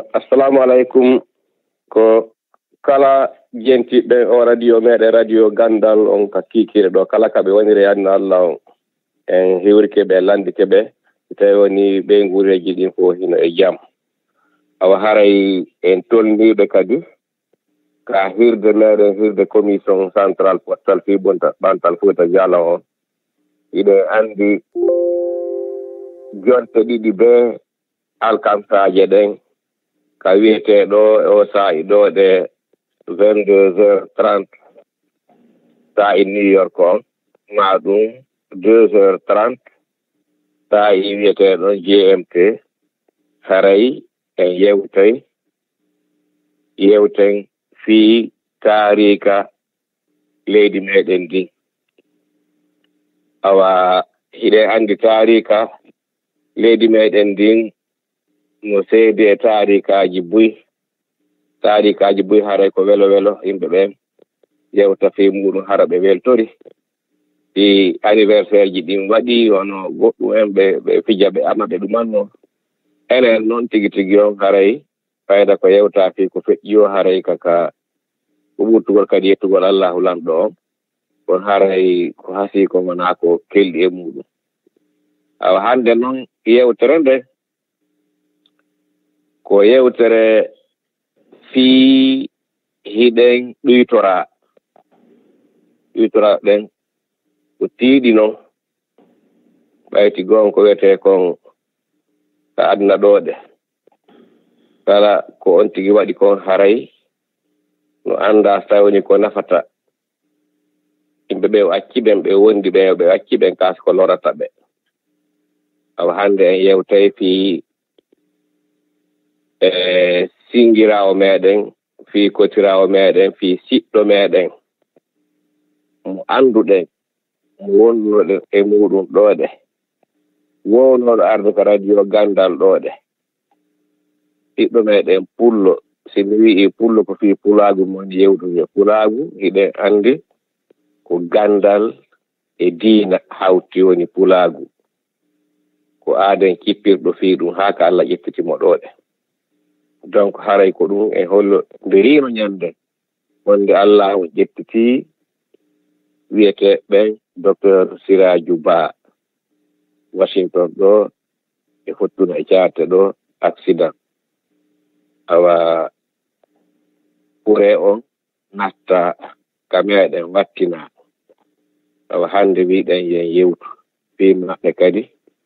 assalamu alaikum ko kala jentiɓe o radio meɗe radio gandal on ka kikire ɗo kala kaɓe woniri anna Allah on en hiwrikeɓe landikeɓe tawi woni ɓe guureji ɗin fof hino e jaam awa haray en tolniɓe kadi ka hirde meɗen hirde commission central postal fi ɓantal Fouta Dialo on iɗe andi jonte ɗiɗi be alkamtaje ɗen ka wiyeteɗo o sa'i ɗo ɗe 22h30 sa'i New York on ma ɗum 2h30 sa'i wiyeteɗo GMT haray en yewten fi taarika leydi meɗen ndi awa hiɗe andi taarika leydi meɗen ndin no seedi e taarikaji buy haray ko welo yimɓe ɓen yewta fi muɗum hara ɓe weltori ɗi anniversaire ji ɗin waɗi hono goɗɗum en ɓe fija ɓe ama ɓe ɗumanno enen noon tigi on haray fayda ko yewta fi ko feƴƴi o haray kaka ko ɓurtugol kadi yettugol Allahu lamɗo on on haray ko hasi ko wona ko kelɗi e muɗum awa hande noon yewtere nde ko yewtere fii hiɗen ɗuytora ɗen ko tiiɗi noon ɓayti goon ko wiyete kon ka aduna ɗoɗe kala ko on tigi waɗi kon haray no anda tawni ko nafata yimɓe ɓe o acciɓen ɓe wondi ɓe ɓe acciɓen kas ko lorata ɓe awa hande en yewtay fii singirawo meɗen fi kotirawo meɗen fi siɗɗo meɗen mo anduɗen mo wondunoɗen e muɗum ɗoɗe wownoɗo arde ko radio gandal ɗoɗe ɓiɗɗo meɗen pullo simi wi'i pullo ko fi pulagu mon yewtude pulagu hiɗen andi ko gandal e diina hawti woni pulagu ko aaden kippirɗo fi ɗum haa ka Allah ƴettitimo ɗoɗe donc haray ko ɗum e hollo nderino ñande wonde Allah o ƴettiti wiyete ɓen docteur Siraju Ba Washington ɗo e fottuna e caate ɗo accident awa ɓure on natta ka meɗen wattina awa hande wiɗen yen yewtu fi maɓɓe kadi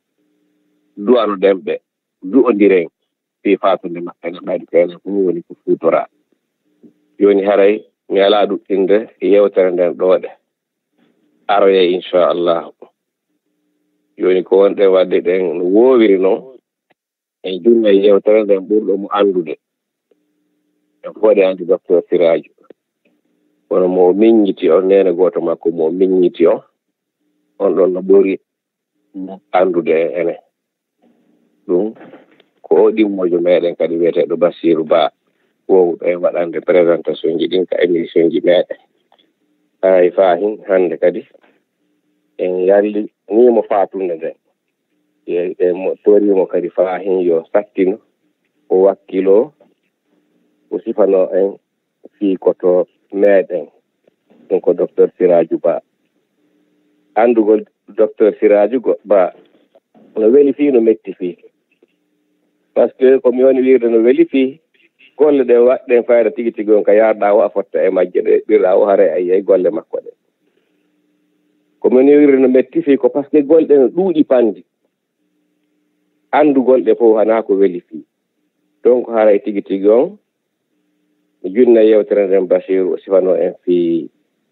du'ano ɗemɓe du'odiren fi fatude maɓɓe no ɓayde ko enen fof woni ko futora joni haray mi ala ɗuɗɗinde yewtere nden ɗoɗe aroye inchallahu joni ko wonɗen wadde ɗen no wowiri noon en junna yewtere nden ɓurɗo mo andude en fooɗe andi docteur Siraju kono mo miññiti on nene goto makko mo miññiti on ɗon no ɓuri andude enen ɗum ko o ɗimmojo meɗen kadi wiyeteɗo Basiru Ba wowɗo en waɗande présentation ji ɗin ka émission ji meɗen hay fahin hande kadi en yalli nimo fatunde nden mo torimo kadi fahin yo sattino o wakkilo o sifano en fi koto meɗen ɗum ko docteur Siraju Ba andugol docteur Siraju Ba no weli fi no metti fi par ce que komi woni wirde no weli fi golle ɗe waɗɗen fayda tigi on ka yarɗa o a fotta e majje ɗe ɓirɗa o haare a yiyay golle makko ɗe komi woni wirde no metti fi ko par ce que golle ɗe no ɗuuɗi pandi andugol ɗe fof hana ko weli fi donc haaray tigi on junna yewtere nden Basiru o sifano en fi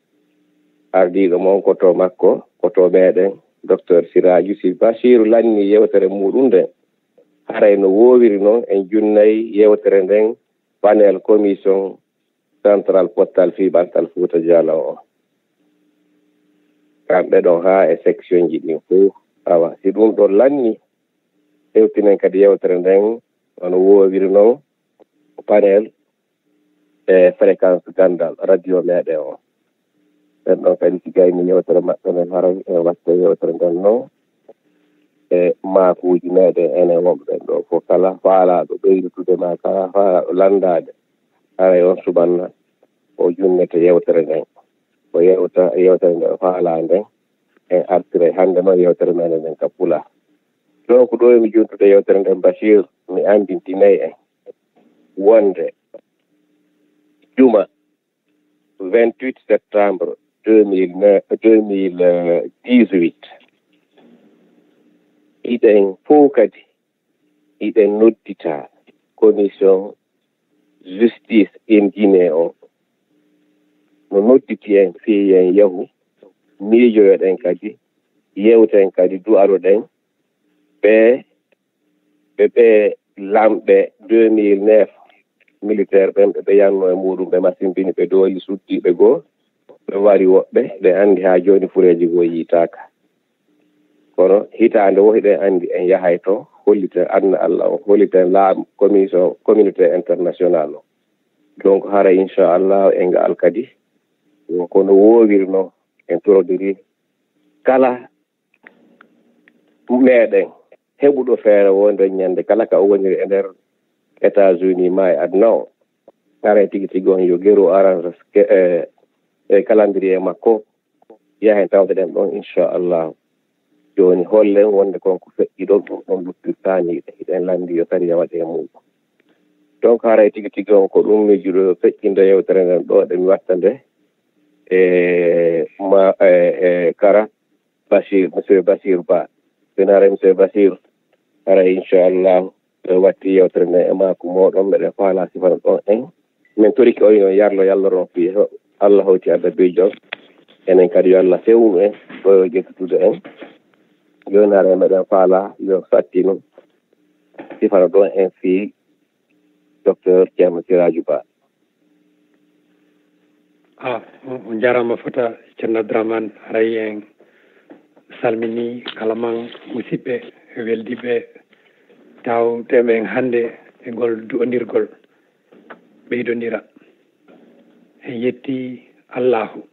ardiɗo mon koto makko koto meɗen docteur Siraju si Basiru lanni yewtere muɗum nden haray no wowiri noon en junnayi yewtere nden panel commission central postal fi ɓantal Fouta Dialo o kamɓe ɗon ha e section ji ɗin fof awa si ɗum ɗon lanni hewtinen kadi yewtere nden ono wowiri noon panel e fréquence gandal radio meɗen o ɓen ɗon kadi si gayni yewtere maɓɓe nden haray e watte yewtere nden noon e maafuuji meeɗen enen wonɓe ɗo fof kala faalaaɗo ɓeydutude ma kala faalaaɗo landaade haray on suɓanna o junnete yewtere nden ko yewtere nde faalaa nden en artire hannde noon yewtere meɗen nden ka pula donc ɗo emi juntude yewtere nden Bachir mi anndintinayi en wonde juma 28 septembre 2018 iɗen fof kadi iɗen noddita commission justice en Guinée o no nodditi en fii en yahu miijoyoɗen kadi yewten kadi du'aroɗen ɓe lamɓe 2009 militaire ɓen ɓe yanno e muɗum ɓe masimbini ɓe dooli suddiɓe goo ɓe wari woɓɓe ɓe anndi haa jooni fureeji goo yiitaaka kono hitaande wo hiɗen anndi en yahay to holliten adna Allah o holliten commission communauté international o donc hara inchallah en ngaal kadi kono woowirno en torodiri kala meeɗen heɓuɗo feere wonde ñannde kala ka o woniri e ndeer États-Unis ma e aduna o hara tigi tigi on yo geru arrange e calendrier makko yahen tawde ɗen ɗon inchallah jooni hollen wonde konko feƴƴi ɗon ɗon luttirtaaniiɗe hiɗen lanndi yo tari waɗe e muɗum donc haray tigi tigi on ko ɗum miijuɗo feƴƴinde yewtere nden ɗo ɗe mi watta nde kara Bachir monsieur Bachir Ba senare monsieur Bachir haray inchallah watti yewtere nde e maako moɗon mbeɗen faala sifana ɗon en min toriki on yo yarlo yalloron fii Allah hawti adda bijon enen kadi yo Allah fewnu en ɗo ƴettutude en jonare meɗen faala yo sattino sifana ɗon en fii docteur Ceerno Siraju Ba on jarama fota Ceerno Abdourahmane haray en salmini kala man musidɓe weldiɓe tawteɓe en hannde e ngol du'ondirgol ɓeydondira en yetti Allahu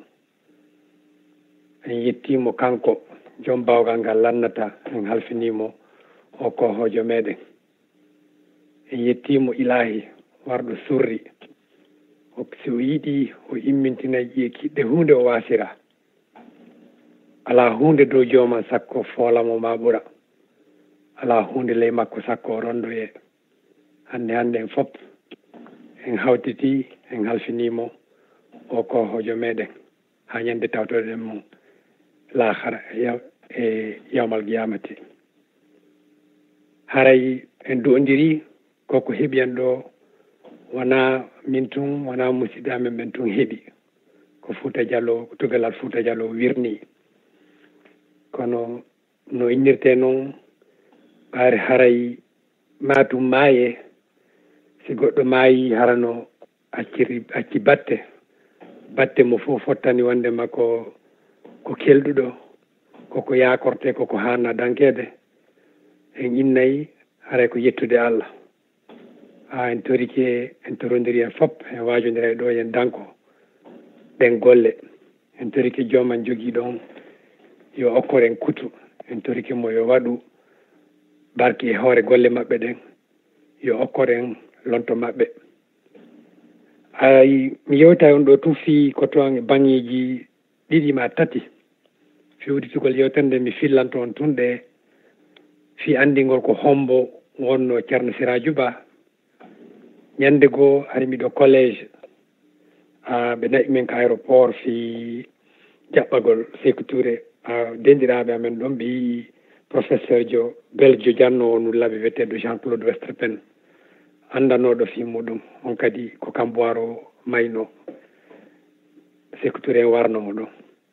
en yettimo kanko joom bawgal ngal lannata en halfinimo o ko hojo meɗen en yettimo ilahi warɗo surri si o yiiɗi o immintina ƴiye kiɗɗe hunde o wasira ala hunde dow jooman sakko foolamo ma ɓura ala hunde ley makko sakko o rondoye hande en fof en hawtiti en halfinimo o ko hojo meɗen ha ñande tawtoɗen mo lahara e yawmal qiyamati haray en du'odiri koko heeɓi en ɗo wona min tun wona musidɗo amen ɓen tun heeɓi ko Fouta Diallo ko tugalal Fouta Diallo wirni kono no innirte noon ɓaari haray matum maaye si goɗɗo maayi harano acci batte mo fof fottani wonde makko ko kelɗuɗo koko yakorte koko hanna dankede en innayi haray ko yettude Allah en toriki en torodiri en fof en wajodira ɗo en danko ɗen golle en toriki jooman jogii ɗon yo okkoren kutu en toriki mo yo waɗu barki e hoore golle maɓɓe ɗen yo okkoren lonto maɓɓe mi yewta on ɗo tufi ko toon e baŋeji ɗiɗi ma tati fewditugol yewtere nde mi fillanto on tun ɗe fi andingol ko hombo wonno Ceerno Siraju Ba ñande goo ari miɗo collége ɓe naɓi men ko aéroport fi jaɓɓagol Sékou Touré dendiraɓe amen ɗon ɓe yii professeur jo belge janno o nullaɓe wiyetteɗo Jean Claude Westerpen andanoɗo fi muɗum on kadi ko kambo waro mayno Sékou Touré warnomo ɗon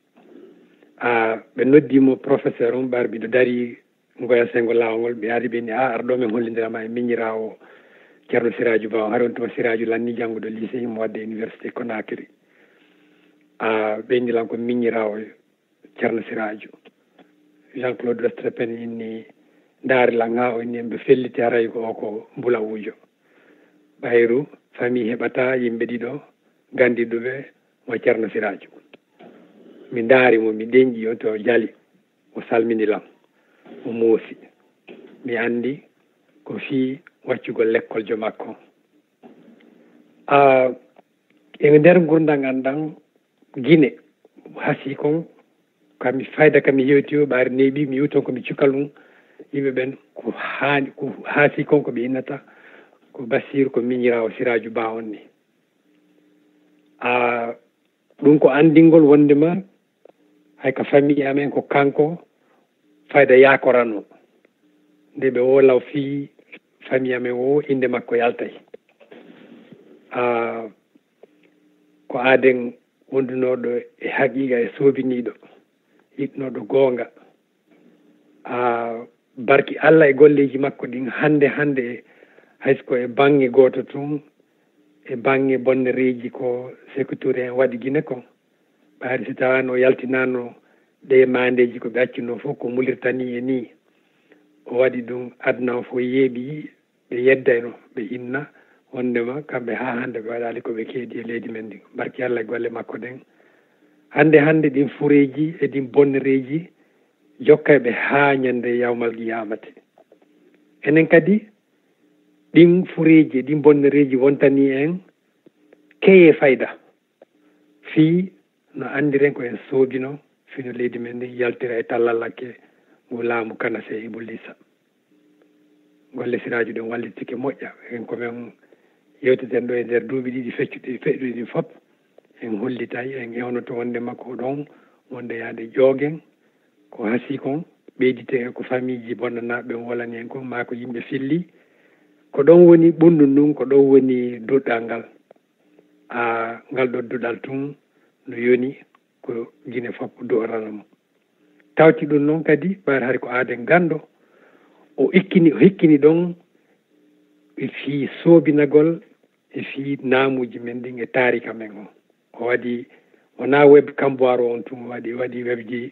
ɓe noddimo professeur on ɓaar mbiɗo dari ngoya sengo lawol ngol ɓe ari ɓe ni arɗo men hollidirama e miñirawo Ceerno Siraju Ba o hari on to Siraju lanni janngude lycée mo wadde université Conakry ɓeydilan ko miñirawo Ceerno Siraju Jean Claude Westerpen inni daarilan ha o inni mbe felliti haray ko oko Mbulawujo ɓayru famille heɓata yimɓe ɗiɗo gandiɗuɓe mo Ceerno Siraju mi daarimo mi deñƴi on to Jali o salminilam o moosi mi andi ko fi waccugol l'école jo makko e nder gurdam andan Guinée hasi kon kami fayda kami yewti o ɓaari neeɓi mi yiwton komi cukal mum yimɓe ɓen ko haani ko haasi kon ko ɓe innata ko Bassirou ko miñirawo Siraju Ba on ni ɗum ko andingol wondema hay ko famille amen ko kanko fayda yakorano nde ɓe wolaw fi famille amen o inde makko yaltay ko aaden wondunoɗo e haqiqa e soobiniɗo yiɗnoɗo goonga barki Allah e golleji makko ɗin hande haysko e bange goto tun e bange bonnereji ko Sékou Touré en waɗi Guinée kon ɓaari so tawano yaltinano ɗe mandeji ko ɓe accino fof ko mulirtani e ni o waɗi ɗum aduna o fof yeeɓi ɓe yeddayno ɓe inna wondema kamɓe ha hande ɓe waɗali koɓe keeɗi e leydi men ndi barki Allah e golle makko ɗen hande ɗin fureji e ɗin bonnereji jokkayɓe ha ñande yawmal qiyamate enen kadi ɗin fureji e ɗin bonnereji wontani en keye fayda fi no andiren ko en soobino fino leydi men ndi yaltira e tallallakke mo laamu Kanase Ibou Lissa golle siraju ɗen wallitike moƴƴa en komin yewteten ɗo e nder duuɓi ɗiɗi feccuɗi feɗuɗi ɗin fof en hollitay en ewnoto wonde makko ɗon wonde yaade ƴooguen ko hasi kon ɓeydite ko famille ji bonnanaɓe wolani en kon ma ko yimɓe filli ko ɗon woni ɓundu ndun ko ɗon woni duɗɗal ngal ngal ɗo duɗal tun no yoni ko Guinée fof do'ranamo tawti ɗum noon kadi ɓayde hay ko aaden gando o hikkini ɗon e fi soobinagol e fi naamuji men ɗin e taarika men o waɗi wona web kamboire on tun waɗi webji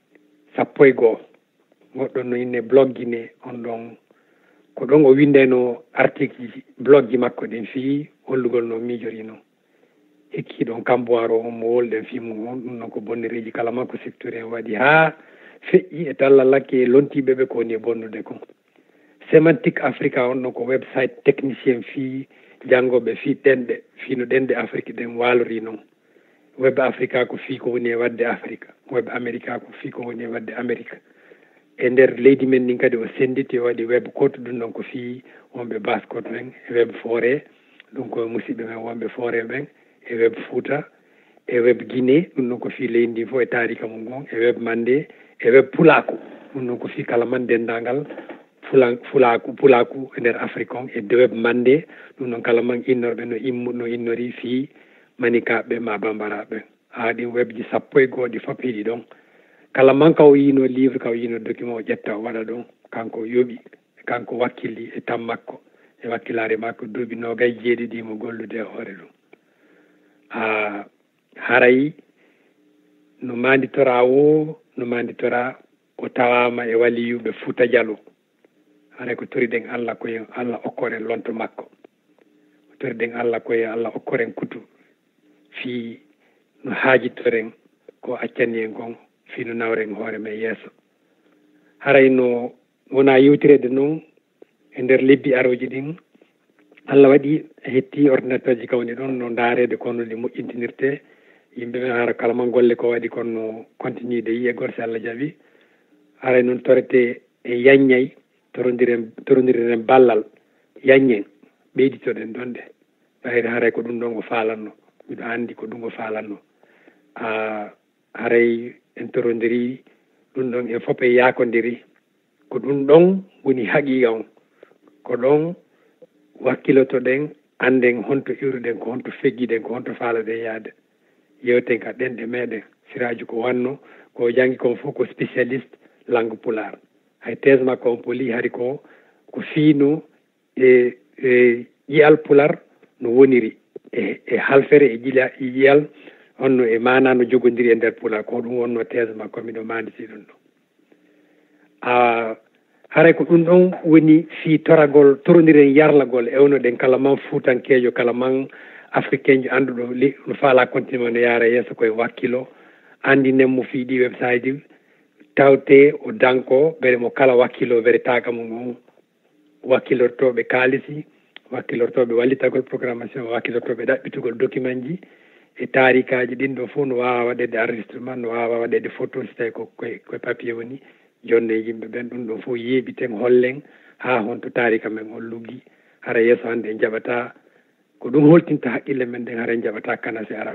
12 goɗɗon no inne blog Guinée on ɗon ko ɗon o windeno article ji blog ji makko ɗin fi hollugol no miijori noon hikki ɗon kamboire o mo wolɗen fi mum on ɗum noon ko bonnereji kala makko secteur en waɗi ha feƴƴi e tallallakke e lontiɓe ɓe ko woni e bonnude kon sémantique africa on ɗon ko website technicien fi janngoɓe fi ɗenɗe fino ɗenɗe Afrique ɗen walori noon web africa ko fi ko woni e wadde Afrique web america ko fi ko woni e wadde Amérique e nder leydi men ndin kadi o senditi o waɗi web cote ɗum ɗon ko fi wonɓe baskoto ɓen e web forêt ɗum ko musidɓe men wonɓe forêt ɓen e web Fouta e web Guinée ɗum ɗon ko fi leydi ndi fof e tarika mum gon e web Mandé e web Pulaku ɗum ɗon ko fi kala man dendagal Pulaku e nder Afrique on e web Mandé ɗum ɗon kala man innorɓe no innori fi manikaɓe ma bambaraɓe ɗin webji 11 ɗi fof heeɗi ɗon kala man ka o yino livre ka o yino document o ƴetta o waɗa ɗon kanko yoɓi kanko wakkili e tam makko e wakkilare makko duuɓi 27 mo gollude e hoore ɗum haray no manditora o tawama e waliyuɓe Fouta Diallo haray ko toriɗen Allah koye Allah okkoren lonto makko toriɗen Allah koye Allah okkoren kutu fi no haajitoren ko accani en kon fi no nawren hoore men yeeso haray no wona yewtirede noon e nder lebbi aroji ɗin Allah waɗi hetti ordinateur ji kawni ɗon no daarede kono ɗi moƴƴintinirte yimɓe ɓen hara kala man golle ko waɗi kono no continue de yiye gorse Allah jaaɓi haray noon torete e yaññay torodiren ballal yaññen ɓeyditoɗen ɗon de ɓayde haray ko ɗum ɗon o faalanno miɗo andi ko ɗum o faalanno haray en torodiri ɗum ɗon en fof e yakodiri ko ɗum ɗon woni haqiqa on ko ɗon wakkilotoɗen anden honto iwruɗen ko honto feggiɗen ko honto faalaɗen yaade yewten ka ɗenɗe meɗen siraji ko wanno ko jangi kon fof ko spécialiste langue pulaar hay thèse makko on poli hari ko fiino e ƴiyal pular no woniri e halfere e ƴiyal honno e mana no jogodiri e nder pular ko ɗum wonno thèse makko miɗo manditi ɗum ɗo haray ko ɗum ɗon woni fi torodiren yarlagol ewnoɗen kala man fuutankejo kala man africain jo anduɗo no faala continue no yaara yeeso koye wakkilo andinen mo fi ɗi website tawte o danko bere mo kala wakkilo bere taga mum wakkilortoɓe kaalisi wakkilortoɓe wallitagol programmation wakkilortoɓe ɗaɓɓitugol document ji e tarikaji ɗin ɗo fof no wawa waɗede enregistrement no wawa waɗede photo si tawi koye papier woni jonde yimɓe ɓen ɗum ɗon fof yeeɓiten hollen ha honto tarika men on luggi hara yeeso hande en jaɓata ko ɗum holtinta haqqille men ɗen hara en jaɓata kanase ara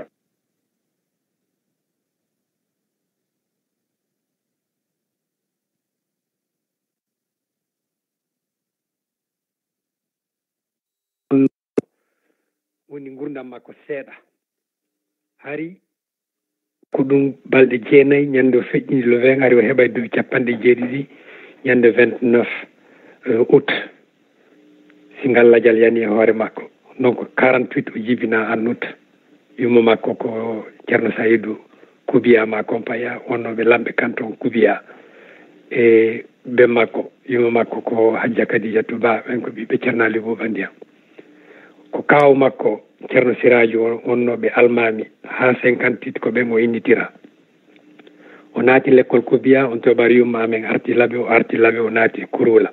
woni gurdam makko seeɗa hari ko ɗum balɗe 9 ñande o feƴƴini le 20 ari o heɓa duuɓi jeeɗiɗi ñande 29 août si ngallajal yani e hoore makko donc 48 o jibina en août yumma makko ko ceerno Saydou Koubiya ma compagna wonnoɓe lamɓe canton Koubiya e ɓe makko yumma makko ko Hadja Kadijatou Ba ɓen ko ɓiɓɓe ceerno Ali Bouba Ndiyam ko kaw makko ceerno Siradio wonnoɓe almami ha 58 ko ɓen o innitira o naati l'école Koubiya on toɓar yumma amen arti laaɓe o naati Kouroula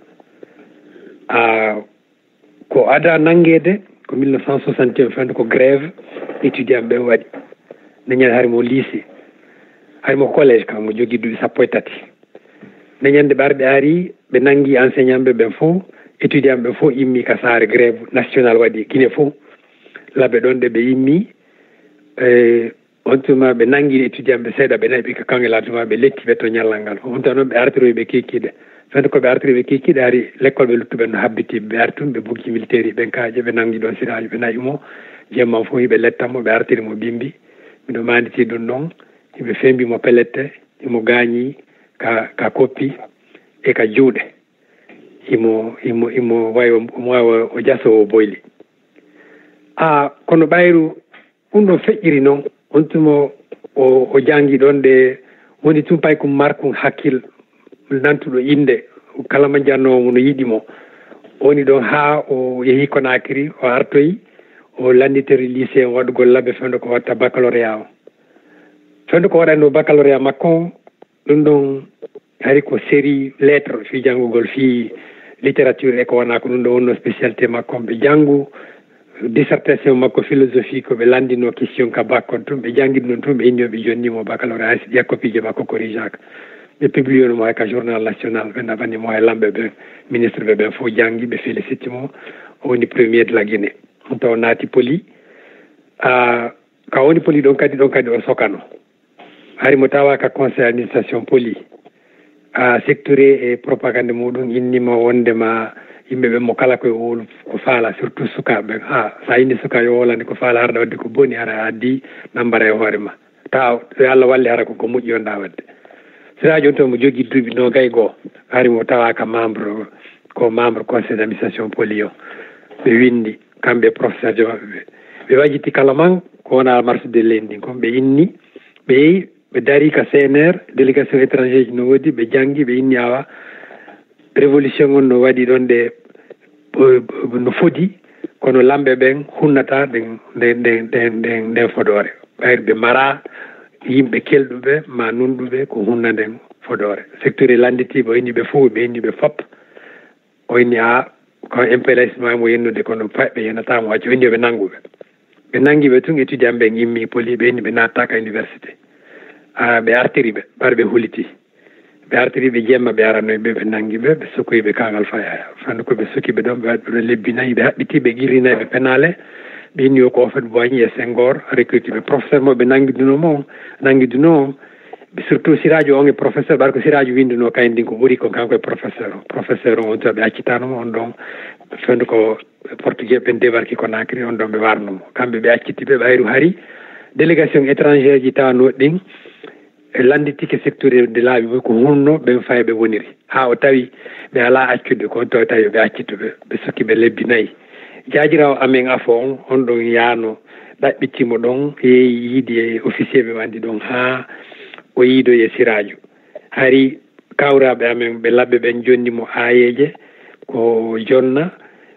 ko ada nangede ko 1961 fende ko grève étudiant ɓe waɗi neñande harimo lycée harimo collège kam mo jogui duuɓi 13 neñande ɓe arɓe ari ɓe nangui enseignant ɓe ɓen fof étudiant ɓe fof immi ka saare grève national waɗi Guinée fof laaɓe ɗon ɗe ɓe immi on tuma ɓe nangui étudiant ɓe seeɗa ɓe nayi ka kangel aduma ɓe letti ɓe to ñallal ngal on tan noon ɓe artiroy ɓe kekiɗe fende koɓe artiri ɓe kekiɗe ari l'école ɓe luttuɓe no habbitiɓe ɓe artun ɓe buggi militaire ɓen kaaje ɓe nangui ɗon siraji ɓe nayi mo jemman fof hiɓe lettanmo ɓe artiri mo bimbi miɗo manditi ɗum noon hiɓe fembimo pelette imo gaañi ka koppi e ka juuɗe imo wawa o jaso o boyli kono ɓayru ɗum ɗo feƴƴiri noon on tuma o jangi ɗon de woni tum pay ko markum hakkil nantuɗo inde kala mo jannomo no yiɗimo woni ɗon ha o yeehi Conakry o artoyi o landitori lycée waɗugol labbe fende ko watta baccalauréat o fende ko waɗanno baccalauréat makko ɗum ɗon hari ko série lettre fi janngugol fi littérature e ko wona ko ɗum ɗo wonno spécialité makko ɓe janngu dissertation makko philosophie ko ɓe landino question ka bakkon tun ɓe jangguiɗi noon tun ɓe inni ɓe jonnimo baccalauréat haysi ƴa copie makko corrigeaka ɓe publié no mo hay ka journal national ɓe naɓanimo hay lamɓe ɓe ministre ɓe ɓen fof janggi ɓe félicite mo o woni premier de la Guinée on taw naati poli ka woni poli ɗon kadi o sokano hari mo tawa ka conseil administration poli sectoré e propagande muɗum innima wondema yimɓeɓe mo kala koye wolu ko faala surtout sukaɓe sa inni suka yo wolande ko faala harɗa wadde ko boni hara addi nambara e hoore ma taw Allah walli hara koko moƴƴi yonɗa wadde siraji on to mo jogui duuɓi no gay goho hari mo tawaka membre conseil d' administration poli o ɓe windi kamɓe professeur jo maɓɓe ɓe wajiti kala man ko wona marche de lundi kon ɓe inni ɓe yeehi ɓe daari ka CNR délégation étranger ji no woodi ɓe janggi ɓe inni awa révolution on no waɗi ɗon de no fodi kono lamɓe ɓen hunnata nden fodore ɓayri ɓe mara yimɓe kelɗuɓe ma nunɗuɓe ko hunna nden fodore secteur e landitiɓe o inni ɓe fof ɓe inni ɓe fop o inni ko impélacement mo yennude kono ɓe yenatamo acci o inni ɓe nanguɓe ɓe nanguiɓe tun étudiant ɓe immi poli ɓe inni ɓe nattaka université ɓe artiri ɓe ɓar ɓe huliti ɓe artiri ɓe jemma ɓe aranoyɓe ɓe nanguiɓe ɓe sokoyiɓe kangal faya fande koɓe sokiɓe ɗon ɓe waɗi ɓe lebbi nayyi ɓe haɓɓiti ɓe guirrinaɓe penale ɓe inni o ko Houphouët Boigny e Senghor recrutiɓe professeur mo ɓe nanguiduno on surtout Siradio on e professeur ɓaɗa ko Siradio winduno kayen ndin ko ɓuuri ko kanko e professeur on to ɓe accitanoma on ɗon fende ko portugais ɓen débarqué Conakry on ɗon ɓe warnomo kamɓe ɓe accitiɓe ɓayru hari délégation étrangère ji tawano ɗin landitike secteur de laaɓi fof ko hunno ɓen fayi ɓe woniri ha o tawi ɓe ala accude ko on to tawi ɓe accituɓe ɓe sokkiɓe lebbi nayyi jajirawo amen afo on ɗon yaano ɗaɓɓittimo ɗon yeeyi yiide e officier ɓe wandi ɗon ha o yiido e Siradio hari kawraɓe amen ɓe labɓe ɓen jonnimo ayeje ko jonna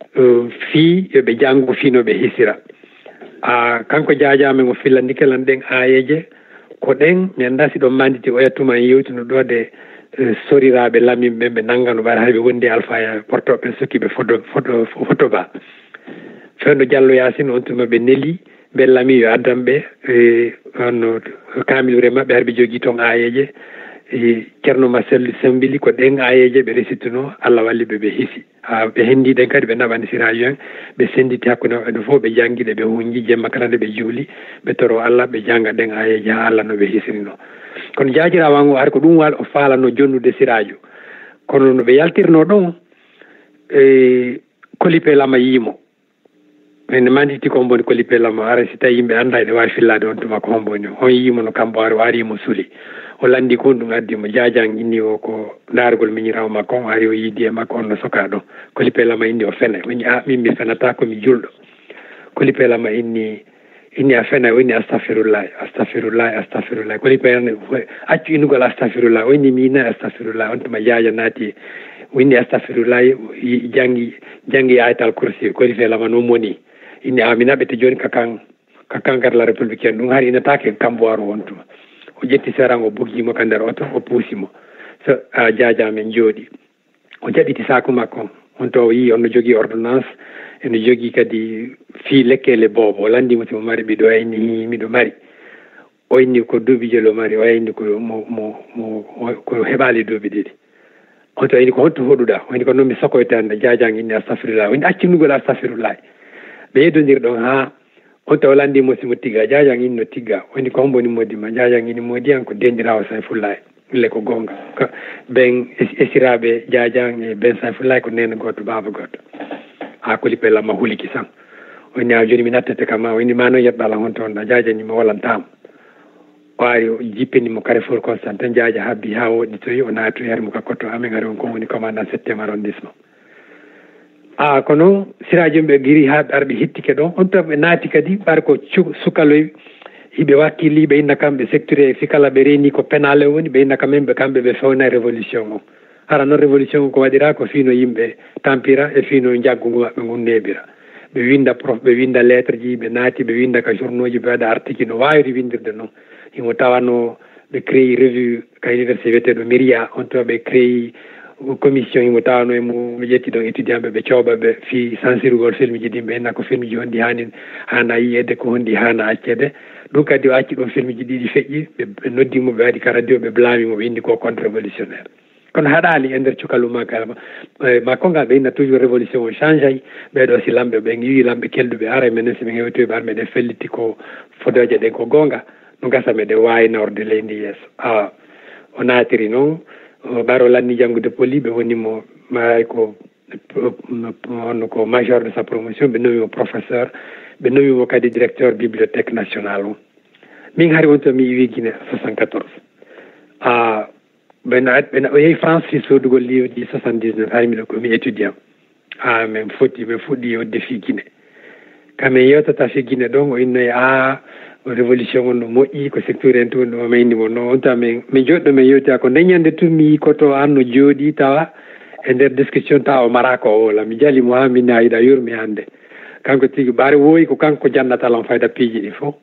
fii yoɓe janggo finoɓe hisira kanko jajamen o fillandikelan ɗen ayeje ko ɗen mi anda si ɗon manditi o yettuma en yewtino ɗo de soriraɓe lamimɓe ɓe nanggano ɓaɗa hayɓe wondi alpha ya portoɓe sokkiɓe photo ba fewno Diallo Yacine on tuma ɓe neeli ɓe lami yo addanɓe on kamilure mabɓe harɓe jogui toon ayeje ceerno Marcel Sembili ko ɗen ayeje ɓe resittuno Allah walliɓe ɓe hiisi ɓe hendi ɗen kadi ɓe naɓani siraji en ɓe senditi hakkude maɓɓe fof ɓe jangguiɗe ɓe hunji jemma karande ɓe juuli ɓe toro Allah ɓe jangga ɗen ayeje ha Allah no ɓe hiisirino kono jajirawa ngo har ko ɗum o faalano jonnude sirajo kono no ɓe yaltirno ɗon Kolipe Lama yiimo ene manditi ko mboni Kolipe Lama ara si tawi yimɓe anda ene wawi fillade on tuma ko homboni on yiimo no kambo o arimo suuli o landi ko ɗum addimo jajang inni o ko dargol miñirawo makko o ari o yiidi e makko on no soka ɗon Kolipe Lama inni o fene woni min mi fenata komi julɗo Kolipe Lama inni a fena o inni astahfirullahi Kolipe Lama accu innugol astahfirullah o inni mi yina astahfirullah on tuma jaja naati o inni astahfirullahi janggi ayatal kursi Kolipe Lama noon moni inni mi naɓete joni kakan gar la républicaine ɗum hari inatake kamboire on tuma o ƴetti serango o boggimo ka nder oto o puusimo so jaja men jooɗi o jaɓiti saku makko on to o yi on no jogui ordonnance ene jogui kadi fii lekkele boobo o landimo simo mari ɓiɗo ayni miɗo mari o inni ko duuɓi jelo mari o ayni ko ko heɓali duuɓi ɗiɗi on to ayni ko honto hoɗuɗa o inni ko noon mi sokoytande jajang inni astahfirullah o inni accinugol astahfirullah ɓe yeddodir ɗon ha on taw landimo simo tigga jajang inni no tigga o inni ko homboni modima jajang inni modiyan ko denɗirawo Sayfullahi ille ko gonga ɓen esiraɓe jajang e ben Sayfullahi ko nene goto baba goto ha Kolipe Lama huliki san o inni joni mi nattete kama o inni ma noon yeɗɗala honto on ɗa jajani mi wolantama o ari o jippinimo Carrefour Constantin jaja habbi ha woɗɗitoyi o naatoyi harimo ka kotto amen ari on ko woni commandant 7e arrondissement ko noon siraji ɓe guiri ha arɓe hettike ɗon on to ɓe naati kadi ɓar ko sukaloy hiɓe wakkiliɓe inna kamɓe secteur e fikala ɓe reeni ko pénal woni ɓe inna kamen ɓe kamɓe ɓe fewna révolution o hara noon révolution o ko waɗira ko fino yimɓe tampira e fino jaggungu maɓɓe ngun neɓira ɓe winda prof ɓe winda lettre ji ɓe naati ɓe winda ka journaux ji ɓe waɗa article no wawiri windirde noon imo tawano ɓe créé revue ka université wiyeteɗo Myria on to ɓe créé commission imo tawano e mo ƴetti ɗon étudiant ɓe coɓaɓe fi censurgol film ji ɗin ɓe enna ko film ji honɗi hana yiyede ko honɗi hana accede ɗum kadi o acci ɗon film ji ɗiɗi feƴƴi ɓe noddimo ɓe waɗi ka radio ɓe blamimo ɓe indi ko contre révolutionnaire kono haɗali e nder cukalu makko ngal ɓe inna toujours révolution o change ay ɓeɗo si lamɓe ɓe yiwi lamɓe kelduɓe ara menen si ɓe hewtoyi ɓar meɗen felliti ko fodoje ɗen ko gonga no gasa meɗen wawi nawde leydi yeeso o natiri noon ɓaro lanni janggude poli ɓe wonimo maray ko onno ko major de sa promotion ɓe nomimo professeur ɓe nomimo kadi directeur bibliothèque nationale o min hari won to mi wi Guinée 74 o yehi France fi sodugol livre ji 79 hay miɗo komi étudiant min fuɗɗi yodde fi Guinée kamin yewtata fi Guinée ɗon o innoyi révolution on no moƴƴi ko secteur en toon ɗo maynimo no on tawa min joɗɗo min yewtita ko dañande tummi koto an no jooɗi tawa e nder discussion tawa o marako o wola mi jalimo ha min ayiɗa yurmi hannde kanko tigi ɓaare woyi ko kanko jannatalan fayda piiji ɗi fof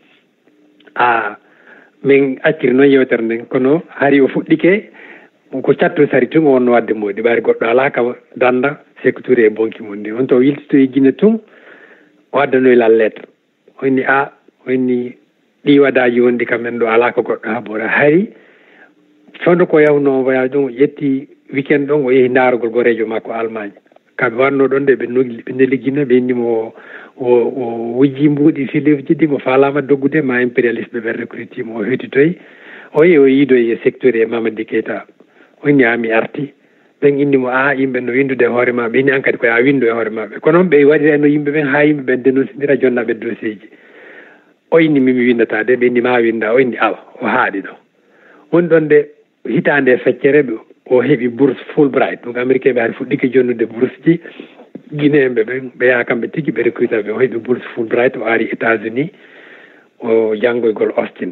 min acciri noon yewtere nden kono hari o fuɗɗike ko catto sari tun o wonno wadde moodi ɓaari goɗɗo ala ka danda secteur e bonki mum ndi on to yiltitoye Guinée tun o addanoylal lettre o inni o inni ɗi wadaji wondi kamen ɗo ala ko goɗɗo habora hari fonde ko yawno voyage ɗum o ƴetti weekend ɗon o yehi darogol gorejo makko Allemagne kamɓe wanno ɗon de ɓe neli Guinée ɓe innimo o wujji mbuuɗi filivji ɗi mo falama doggude ma impérialiste ɓe recrutimo o hetitoyi o yehi o yiidoyi e secteur e Mamadi Keita o inni mi arti ɓen innimo yimɓe no windude e hoore maɓe inni an kadi koye windu e hoore maɓe kono noon ɓe waɗireno yimɓe ɓen ha yimɓe ɓen dénoncidira jonnaɓe dossier ji o inni mimi windata de ɓe inni ma winda o inni awa o haaɗi ɗo woni ɗon de hitande e feccere o heeɓi bourse Fulbright donc américain ɓe ari fuɗɗike jonnude bourse ji guinéen ɓe yaha kamɓe tigui ɓe recruta ɓe o heeɓi bourse Fulbright o ari États-Unis o janggoygol Austin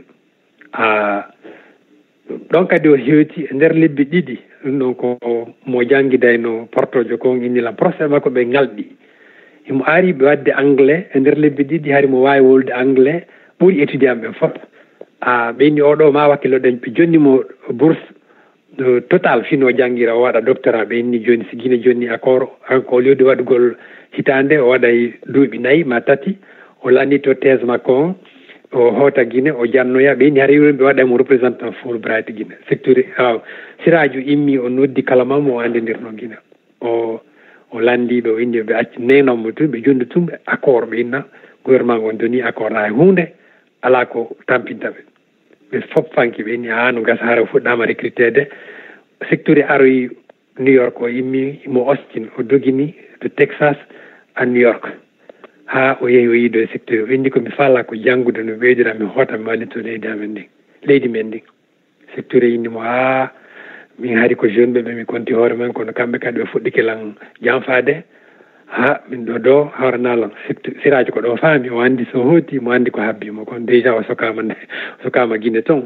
ɗon kadi o hewti e nder lebbi ɗiɗi ɗum ɗon ko mo janggidayno portojo kon innila procès makko ɓe ngalɗi imo ari ɓe wadde anglais e nder lebbi ɗiɗi hari mo wawi wolde anglais ɓuuri étudiant ɓe fof ɓe inni oɗo ma wakkilo ɗen ɓe jonnimo bourse total fino jangira o waɗa doctorat ɓe inni joni si guine jonni accord hanko au lieu de waɗugol hitande o waɗay duuɓi 4 ma 3 o lanni to thèse makko on o hoota guine o jannoya ɓe inni haara ɓe waɗamo représentant Fulbright guine secteur siraju immi o noddi kala mammo o andidirno guine o landiɓe o indi ɓe acci nenammo tun ɓe jondi tun ɓe accord ɓe inna gouvernement on doni accord ha hunde ala ko tampintaɓe ɓe fof fanki ɓe inni no gasa hara fuɗɗama recrutede secteur aroyi New York o immi mo Austin o dogini de Texas à New York ha o yeehi o yiido e secteur o indi komi faala ko janngude no ɓeydira mi hoota mi wallito leydi amen ndin leydi men ndin secteur innimo min haari ko jeune ɓe mi konti hoore men kono kamɓe kadi ɓe fuɗɗi kelan janfade min ɗo hawranalan siraji ko ɗo faami o anndi so hooti mo anndi ko habbimo kono déjà o sokama guine toon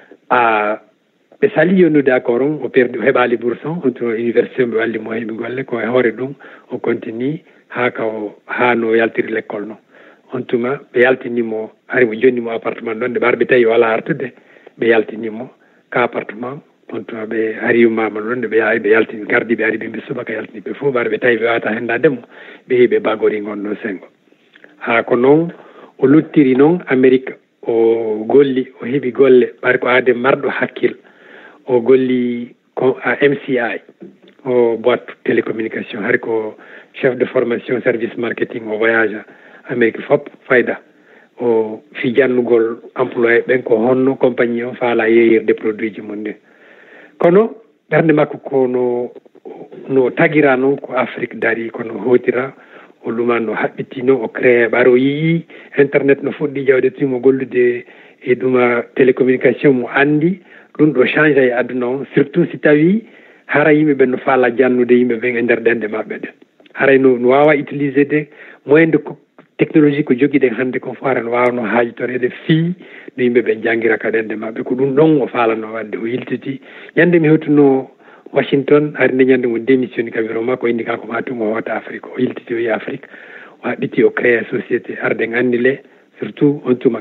ɓe sali yonnude accord on o perdi o heɓali bourse on to université ɓe walli mo heeɓi golle ko e hoore ɗum o continue ha no yaltiri l'école noon on tuma ɓe yaltinimo hari mo jonnimo appartement ɗon nde ɓarɓe tawi wala artude ɓe yaltinimo ka appartement on tuma ɓe hariyumama ɗon nde ɓe yaltini gardiɓe ari ɓe mbi subaka yaltiniɓe fof ɓarɓe tawi ɓe wawata hendademo ɓe yehi ɓe bagori gonɗo sengo ko noon o luttiri noon Amérique o golli o heeɓi golle ɓari ko aade marɗo hakkil o golli MCI o boîte télécommunication hari ko chef de formation service marketing o voyage Amérique fop fayda o fi jannugol employé ɓen ko honno compagnie o faala yeeyirde produit ji mon ndin kono ɓernde makko ko no tagira noon ko Afrique dari kono hootira o luman no haɓɓitino o créé ɓar o yii internet no fuɗɗi jawde timo gollude e ɗuma télécommunication mo anndi ɗum ɗo change e aduna o surtout si tawi hara yimɓe ɓen no faala jannude yimɓe ɓen e nder ɗenɗe maɓɓe ɗen haray no wawa utiliser de moyen de technologie ko joguiɗen hannde ko fof no wawno haajitorede fii no yimɓe ɓe janggira ka ɗenɗe maɓɓe ko ɗum ɗon o faalano wadde o yiltiti ñande mi hewtuno Washington hari nde ñande mo démissioni kabiro makko indi kanko ma tun o hoota Afrique o yiltiti o yi Afrique o haɓɓiti o créé société arden anndi le surtout on tuma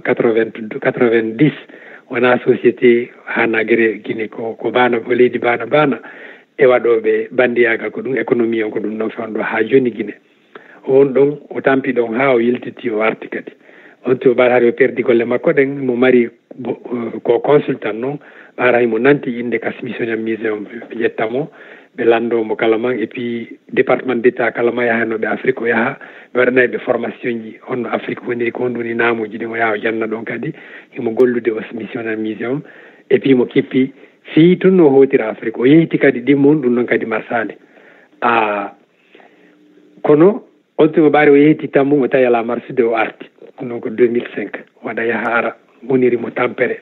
90 wona société ha nagere Guinée ko bana ko leydi bana e waɗoɓe bandiyagal ko ɗum économie on ko ɗum ɗon fewndo ha joni Guinée on ɗon o tampi ɗon ha o yiltiti o arti kadi on to ɓaɗa haari o perdi golle makko ɗen mo mari ko consultant noon ɓaɗa hay mo nanti inde ka smithsonian museum ɓe ƴettamo ɓe landomo kala man et puis département d'état kala ma yahanoɓe Afrique o yaha ɓe waɗanaɓe formation ji honno Afrique woniri ko honɗum woni namuji ɗin o yaha o janna ɗon kadi himo gollude o smithsonian museum et puis mo kippi fii tun no hootira Afrique o yeyti kadi ɗimmon ɗum noon kadi marsade kono on tuma ɓaari o yeyti tammu mo tawi ala marsude o arti ɗum ko 2005 waɗa yaha ara woniri mo tampere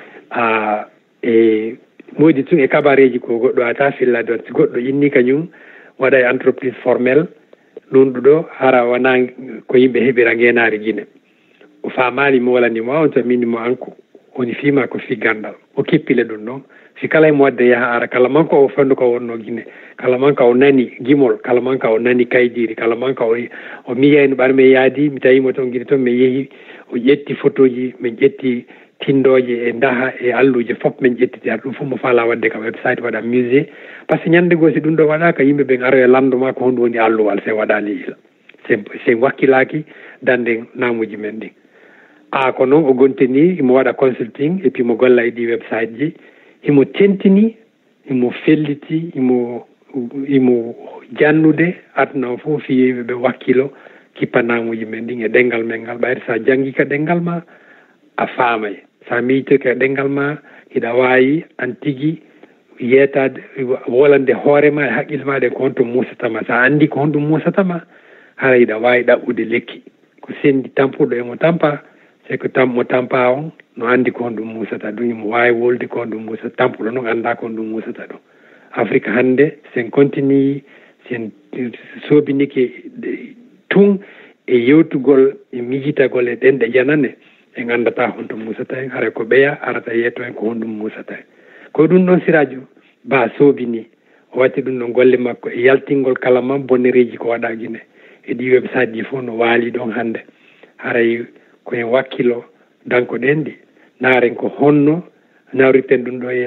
e moƴƴi tun e kabareji ko goɗɗo ata fillade wat si goɗɗo inni kañum waɗa e entreprise formelle ɗum ɗo hara wona ko yimɓe heɓira ngenari Guinée o famali mo walanimo on to minimo anko woni fima ko fi gandal o keppile ɗum ɗon si kala e mo wadde yaha ara kala manka o fandu ko wonno Guinée kala manka o nani gimol kala manka o nani kaydiri kala manka o miyayno ɓarmi yaadi mi tawimo toon Guinée toon mi yeehi o ƴetti photo ji min ƴetti tindoje e daha e alluje fof min ƴettiti har ɗum fof mo faala wadde ka website waɗa musée par ce que ñande goo si ɗum ɗo waɗaka yimɓe ɓen aro e landuma ko honɗum woni alluwal se waɗali ila se wakkilaki dande namuji men ɗin ko noon o gontini imo waɗa consulting et puis mo golla e ɗi website ji imo tentini imo felliti imo jannude aduna o fof fi yimɓe ɓe wakkilo kippa namuji men ɗin e ɗengal men ngal ɓayde sa janggi ka ɗengal ma a faamay sa miijto ka ɗengal ma hiɗa wawi an tigui yettade wolande hoorema e haqqille maɗa ko honto musatama sa andi ko honɗum musatama hara hiɗa wawi ɗaɓɓude lekki ko sendi tampuɗo emo tampa c'est que mo tampa on no andi ko honɗum musata ɗum mo wawi wolde ko honɗum musata tampuɗo noon anda ko honɗum musata ɗum Afrique hande sen continue sen soobinike tun e yewtugol e mijitagol e ɗenɗe janane en andata honto musata en hara ko ɓeya arata yetto en ko honɗum musata en ko ɗum ɗon sirajo ba soobini o watti ɗum ɗon golle makko e yaltingol kala man bonnereji ko waɗa Guinée e ɗi website ji fof no waali ɗon hande haray koyen wakkilo danko ɗen ɗi naaren ko honno nawriten ɗum ɗo yeeso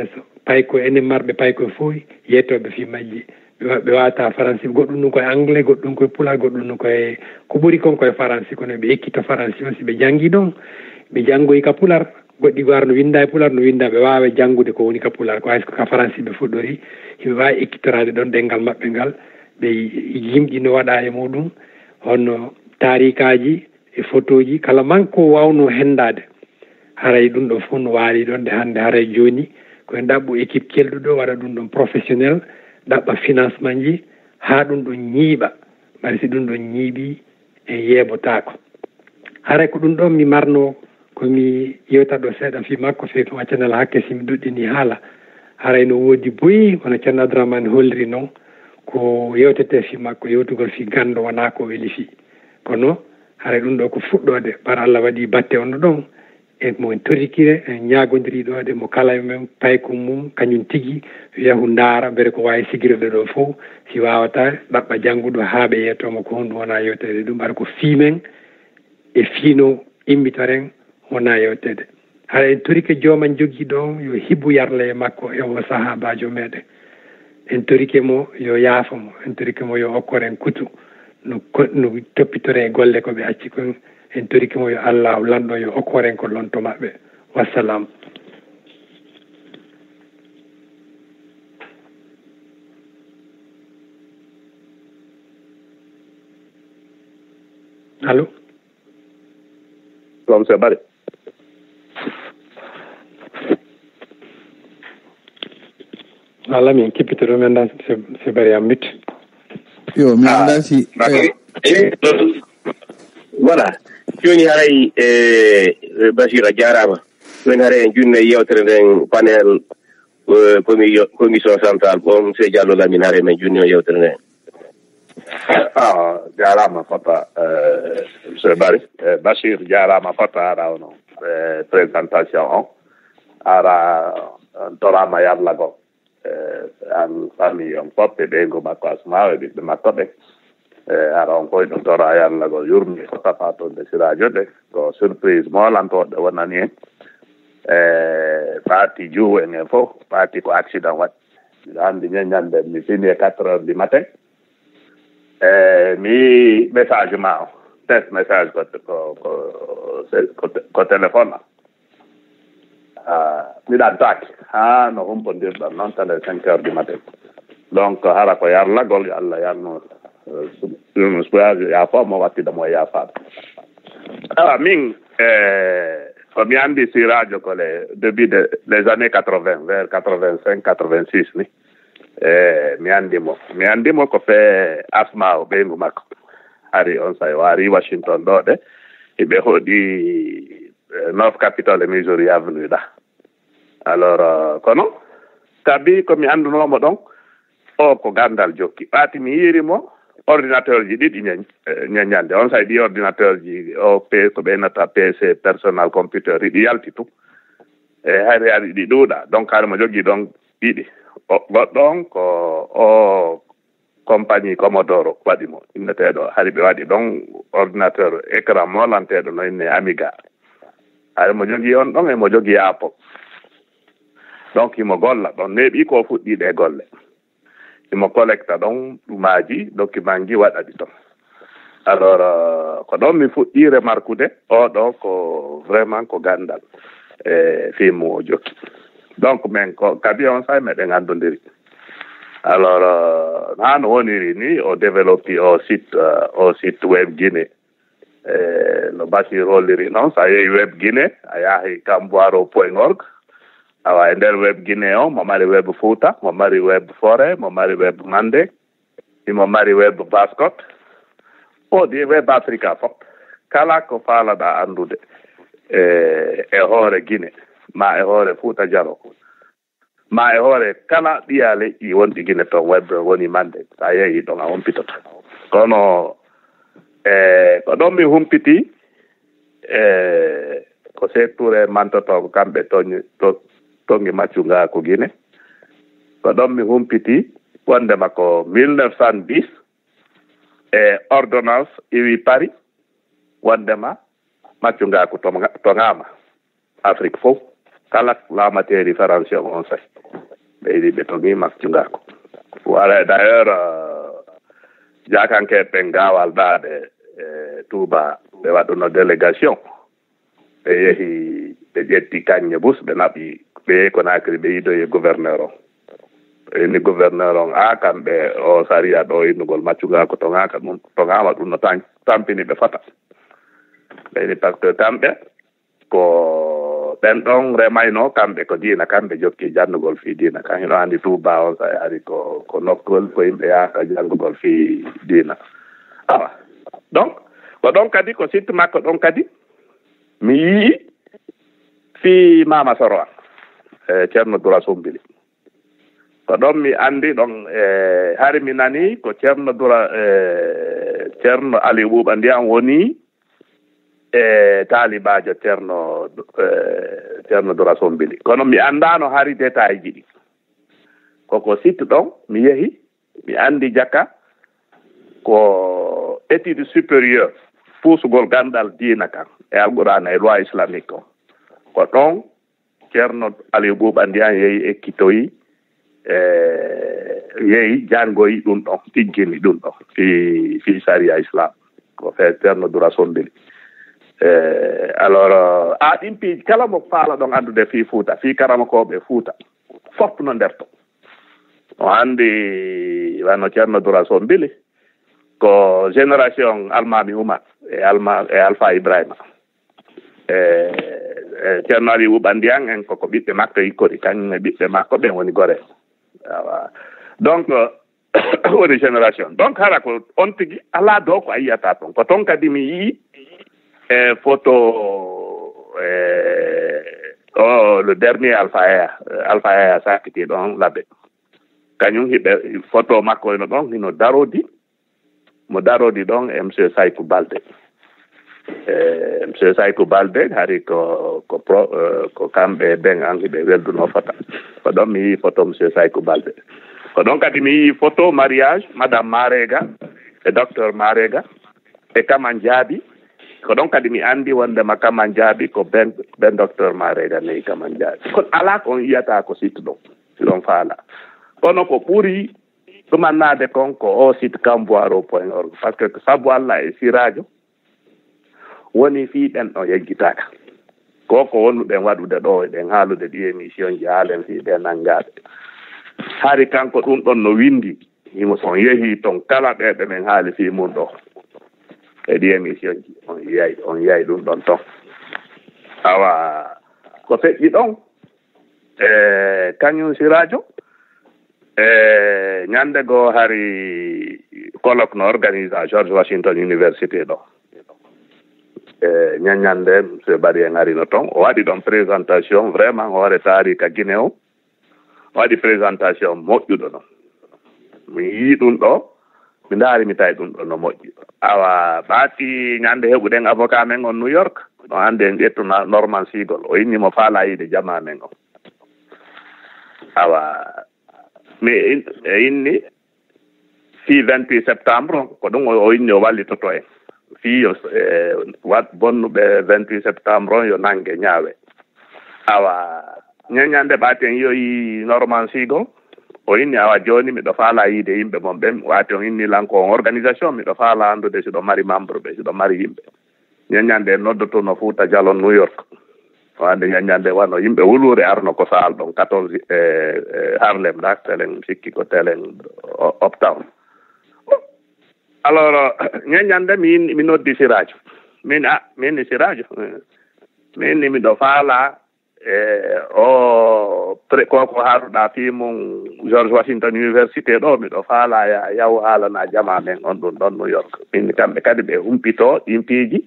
payko enen marɓe payko fof yettoɓe fi majji ɓe wata français goɗɗum ɗum koye anglais goɗɗum koye pulaar goɗɗum ɗum koye ko ɓuuri kon koye français kono ɓe ekkito français on si ɓe janggi ɗon ɓe janggoyi ka pulaar goɗɗi war no winda e pulaar no winda ɓe wawa janggude ko woni ka pulaar ko hayso ka français ɓe fuɗɗori yimɓe wawi ekkitorade ɗon ɗengal maɓɓe ngal ɓe yimɗi no waɗa e muɗum honno tarikaji e photo ji kala manko wawno hendade haray ɗum ɗon fof no waali ɗon nde hannde haray joni koye ɗaɓɓu équipe kelɗuɗo waɗa ɗum ɗon professionnel ɗaɓɓa financement ji ha ɗum ɗon ñiiɓa mbaɗa si ɗum ɗon ñiiɓi e yeebotako haray ko ɗum ɗon mi marno komi yewtat ɗo seeɗa fi makko fe ko waccanal hakke simi duɗɗini haala haray no woodi boyi hono ceerno Abdourahmane holliri noon ko yewtete fi makko yewtugol fi gando wona ko weeli fi kono haray ɗum ɗo ko fuɗɗode par Allah waɗi batte on ɗon e mo torikire en ñagodiri ɗo de mo kala men payko mum kañum tigui yahu ndaara mbere ko wawi sigirde ɗo fof si wawata ɗaɓɓa jangguɗo ha ɓe yettomo ko honɗum wona yewtede ɗum ara ko fiimen e fiino immitoren wona yewtede haɗa en torike joman jogui ɗon yo hibbu yarle e makko e o sahabajo meɗen en torike mo yo yaafo mo en torike mo yo hokkoren kutu no toppitore golle ko ɓe acci kon en toriki mo yo Allah lanɗo yo hokkoren ko lonto maɓɓe wassalam. Allo comme c'est bari Allah min kippitoro men dan c'est bari am mit yo mi anda si voilà joni haray Bachir a jarama joni haray en junne yewtere nden panel commission centrale bon monsieur Diallo Lamine haray men junne yewtere nden jarama fota monsieur Bari Bachir jarama fota ara ono présentation on ara torama yallago an famille on foppe ɓe ngo makko asmawe ɓiɓɓe makko ɓe ara on koye ɗum tora yallago yurmi fota fa toon de sirajo ɗe ko surprise molantoɗe wonani en paati juuwo en e fof paati ko accident waɗi mbiɗa anndi ñeññande mi fini e 4 heures du matin mi message ma o test message ko téléphone miɗan taaki ha no humpodirɗon noon tele 5 heures du matin donc hara ko yarlagol yo Allah yarno suyaji yaafo mo wattidamo e yaafaɓe min komi anndi si radio ko le début des années 80 vers 85 86 ni mi anndimo ko fe asma o ɓeyngu makko ari on say o ari Washington ɗo ɗe eɓe hoɗi North Capitol e Missouri Avenue ɗa alors kono tabi komi anndunomo ɗon o ko gandal jokki ɓaati mi yirimo ordinateur ji ɗiɗi ñeññande on say ɗi ordinateur ji o ko ɓeynata PC personal computer ɗi yalti tu e hayre ari ɗi ɗuuɗa donc hare mo jogii ɗon ɗiɗi goɗɗon ko o compagnie Commodore waɗi mo inneteɗo hari ɓe waɗi ɗon ordinateur écran molanteɗo no inne Amiga hare mo jogii on ɗon emo jogii Apple donc imo golla ɗon neeɓi ko fuɗɗiɗe e golle imo collecta ɗon ɗumaji document ji waɗa ɗi ɗon alors ko ɗon mi fuɗɗi remarquude oɗo ko vraiment ko gandal e fimu o jokki donc min ko kadi on say meɗen anndodiri alors ha no woniri ni o développe o site web Guinée no Bachir holliri noon so a yehi web Guinée a yahi kamboiro.org awa e nder web Guinée o mo mari web Fouta mo mari web Forêt mo mari web Mandé imo mari web Bascot ɗi web Africa fof kala ko faalaɗa anndude e hoore Guinée ma e hoore Fouta Djalo ma e hoore kala ɗiya leƴƴi wonɗi Guinée toon web woni Mandé so a yehi ɗon a humpitoto kono ko ɗon mi humpiti ko secture mantoto ko kamɓe tongi maccunga ko Guinée ko ɗon mi humpiti wondema ko 1910 e ordonnance iwi Paris wondema maccunga ko tongama Afrique fof kala laamateeri français on say ɓeydi ɓe togi maccungako wala d'ailleurs jakanke ɓe gawal ɗaade Touba ɓe waɗuno délégation ɓe yehi ɓe ƴetti Kagne Bus ɓe naɓi ɓe Conakry ɓe yidoye gouverneur o ni gouverneur on kamɓe o sariya ɗo innugol maccungako togaka ɗum togama ɗum no tampini ɓe fota ɓeyni par ce que kamɓe ko ɓen ɗon remayno kamɓe ko diina kamɓe jokki janndugol fii diina kan hino anndi Touba on sa ari ko nokkol ko yimɓe yahata janngugol fii diina awa donc ko ɗon kadi ko sitte makko ɗon kadi mi yii fii Mama Soro an ceerno Dura Sombili ko ɗon mi anndi ɗon hari mi nani ko ceerno Dura ceerno Aliou Ɓuuɓa Ndiyan woni taalibajo ceerno Dura Sombili kono mi anndano hari détail ji ɗi koko sitte ɗon mi yehi mi anndi jakka ko étude supérieur puusugol gandal diina kan e alqur'ana e loi islamique o ko ɗon ceerno Aliou Ɓuuɓa Ndiyan yehi ekkitoyi yehi jangoyi ɗum ɗon ɗiggini ɗum ɗon fi saria islam ko fe ceerno Dura Sombili alors ɗin piiji kala mo faala ɗon anndude fii Fuuta fii Karamakooɓe Fuuta fof no nder to o anndi wano ceerno Dura Sombili ko génération Almami Oumar e Alpha Ibrahima ceerno Aliou Ɓuuɓa Ndiyan en koko ɓiɓɓe makko hikkori kañum e ɓiɓɓe makko ɓen woni gore awa donc woni génération donc hara ko on tigi alaa dow ko a yiyata toon ko toon kadi mi yii photo le dernier Alpha Eya sakkiti ɗon laɓe kañum hiɓe photo makko eno ɗon hino darodi mo darodi ɗon e monsieur Saykou Balde monsieur Saykou Balde hari ko kamɓe ɓen an hiɓe welduno fota ko ɗon mi yii photo monsieur Saykou Balde ko ɗon kadi mi yii photo mariage madame Marega e docteur Marega e kaman jaabi ko ɗon kadi mi anndi wondema kaman jaabi ko ben docteur Marega neyi kaman jaabi kono alaa ko on yiyata ko site ɗon si ɗon faala kono ko ɓuri ɗumannade kon ko o site camboiro.org par ce que sabu Allah e sirajo woni fii ɗen ɗon yeggitaka ko wonnuɗen waɗude ɗo eɗen haalude ɗi émission ji haalen fii ɓe nanngaaɓe hari kanko ɗum ɗon no windi himo son yehii ton kala ɓeɓe men haali fii mum ɗo e ɗi émission ji on yiyay ɗum ɗon ton awa ko feƴƴi ɗon kañum sirajo ñande goo hari colloque no organisa George Washington Université ɗo ñañande monsieur Bari en arino toon o waɗi ɗon présentation vraiment hoore taarika Guinée o waɗi présentation moƴƴuɗo noon mi yii ɗum ɗo mi ndaari mi tawi ɗum ɗo no moƴƴi awa ɓaati ñande heɓuɗen avocat men on New York no annde en ƴettu Norman Sigol o innimo faala yiide jama men o awa mi inni fii 28 septembre ko ɗum o inni o wallitoto en fii wat bonnuɓe 28 septembre on yo nangue ñaawe awa ñeñande ɓaati en yoyi Norman Sigol o inni awa jooni miɗo faala yiide yimɓe mon ɓen waati on inni lanko on organisation miɗo faala anndude siɗo mari membre ɓe siɗo mari yimɓe ñeñande noddotono Fuuta Jalon New York o ande ñeñande wano yimɓe wuluure arno ko saal ɗon 14 Harlem dak telen sikki ko telen Uptown alors ñeñande mi noddi sirajo min ni sirajo min ni miɗo faala koko haaruɗa fii mum George Washington Université ɗo miɗo faala yaw haalana jama men on ɗum ɗon New York min kamɓe kadi ɓe humpito ɗin piiji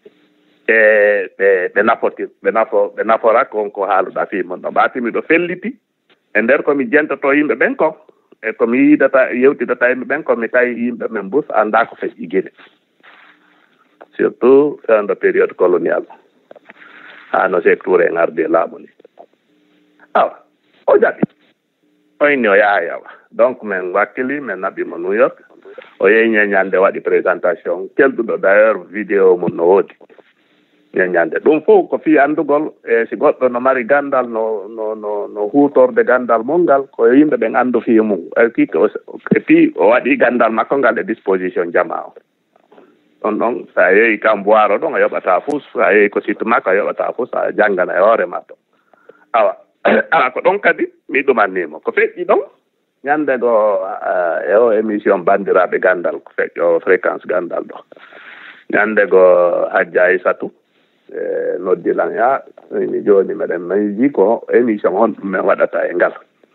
ɓe nafora konko haaluɗa fii mum ɗo ɓaati miɗo felliti e nder komi jentoto yimɓe ɓen kon e komi yewtidata yimɓe ɓen komi tawi yimɓe men bus annda ko feƴƴi Guinée surtout fin de période coloniale no Sékou Touré en ardi laamu ni awa o jaɓi o inni o yaha yawa donc min wakkili min naɓimo New York o yehi ñeñande waɗi présentation kelɗuɗo d'ailleurs vidéo mum no woodi ñande ɗum fof ko fi andugol e si goɗɗo no mari gandal no hutorde gandal mongal ko yimɓe ɓen andu fi mum e puis o waɗi gandal makko ngal e disposition jama o ɗon ɗon sa yeehi kam boiro ɗon a yoɓata fuu sa yeehi ko sittu makko a yoɓata fuu sa janggana e hoore ma ɗon awa ko ɗon kadi mi ɗumannimo ko feƴƴi ɗon ñande go e o émission bandiraɓe gandal ko feƴƴi o fréquence gandal ɗo ñande go Hadja Aissatou noddilan mi joni meɗen mayji ko émission on ɗum min waɗata e ngal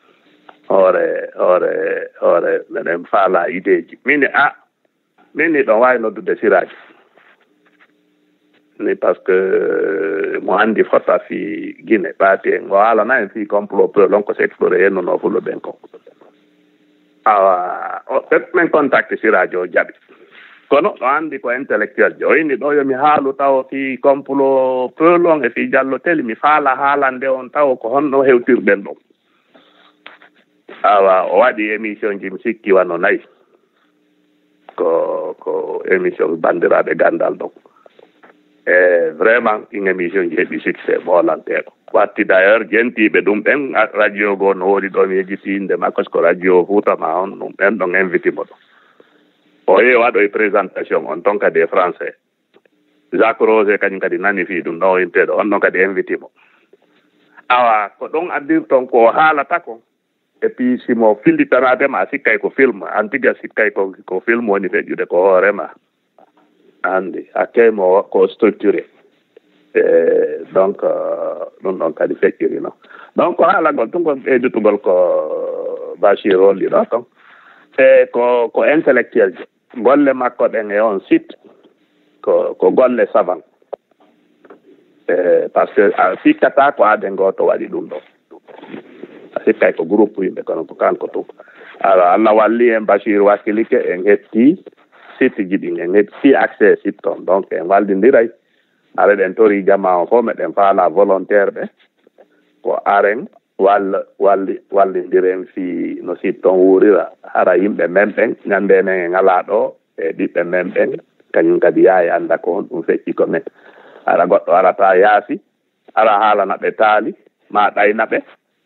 hoore meɗen faala idéji min ni ɗon wawi noddude siraji ni par ce que mo andi fota fi Guinée ɓaati en o haalana en fi complot pelon ko s' exploré hennuno fulo ɓen ko awa min contacte siraji o jaɓi kono ɗo andi ko intellectuel jo inni ɗo yomi haalu taw fi complot pelon e fi Diallo Teli mi faala haalande on taw ko honno hewtirɗen ɗum awa o waɗi émission ji mi sikki wano 4 ko émission bandiraɓe gandal ɗon e vraiment ɗin émission ji heeɓi succès moolanteɗo watti d' ailleurs jentiɓe ɗum ɓen radio goo no woodi ɗo mi yejjiti inde makko ko radio Fuutama on ɗum ɓen ɗon invité mo ɗo o yehi waɗo e présentation on ton kadi e français Jacques Rosé kañum kadi nani fi ɗum ɗon inteɗo on ɗon kadi invité mo awa ko ɗon addir ton ko haalata ko et puis simo fillitanadema a sikkay ko film an tiga sikkay ko film woni feƴƴude ko hoorema andi hakkemo ko structuré donc ɗum ɗon kadi feƴƴiri no donc ko haalagol tun ko ɓeydutugol ko Bachir holli ɗo ton e ko intellectuel je golle makko ɗen e on site ko golle savant par ce que a sikkata ko aade ngoto waɗi ɗum ɗo a sikkay ko groupe yimɓe kono ko kanko tun alors Allah walli en Bachir wakkilike en hetti site ji ɗin en hetti accès site toon donc en wallidiray ara ɗen tori jama o fof meɗen faala volontaire ɓe ko aren wallidiren fi no site toon wuurira hara yimɓe men ɓen ñandenen en ala ɗo e ɓiɓɓe men ɓen kañum kadi yaawi annda ko on ɗum feƴƴi ko men ara goɗɗo arata yaasi ara haalana ɓe taali ma ɗayna ɓe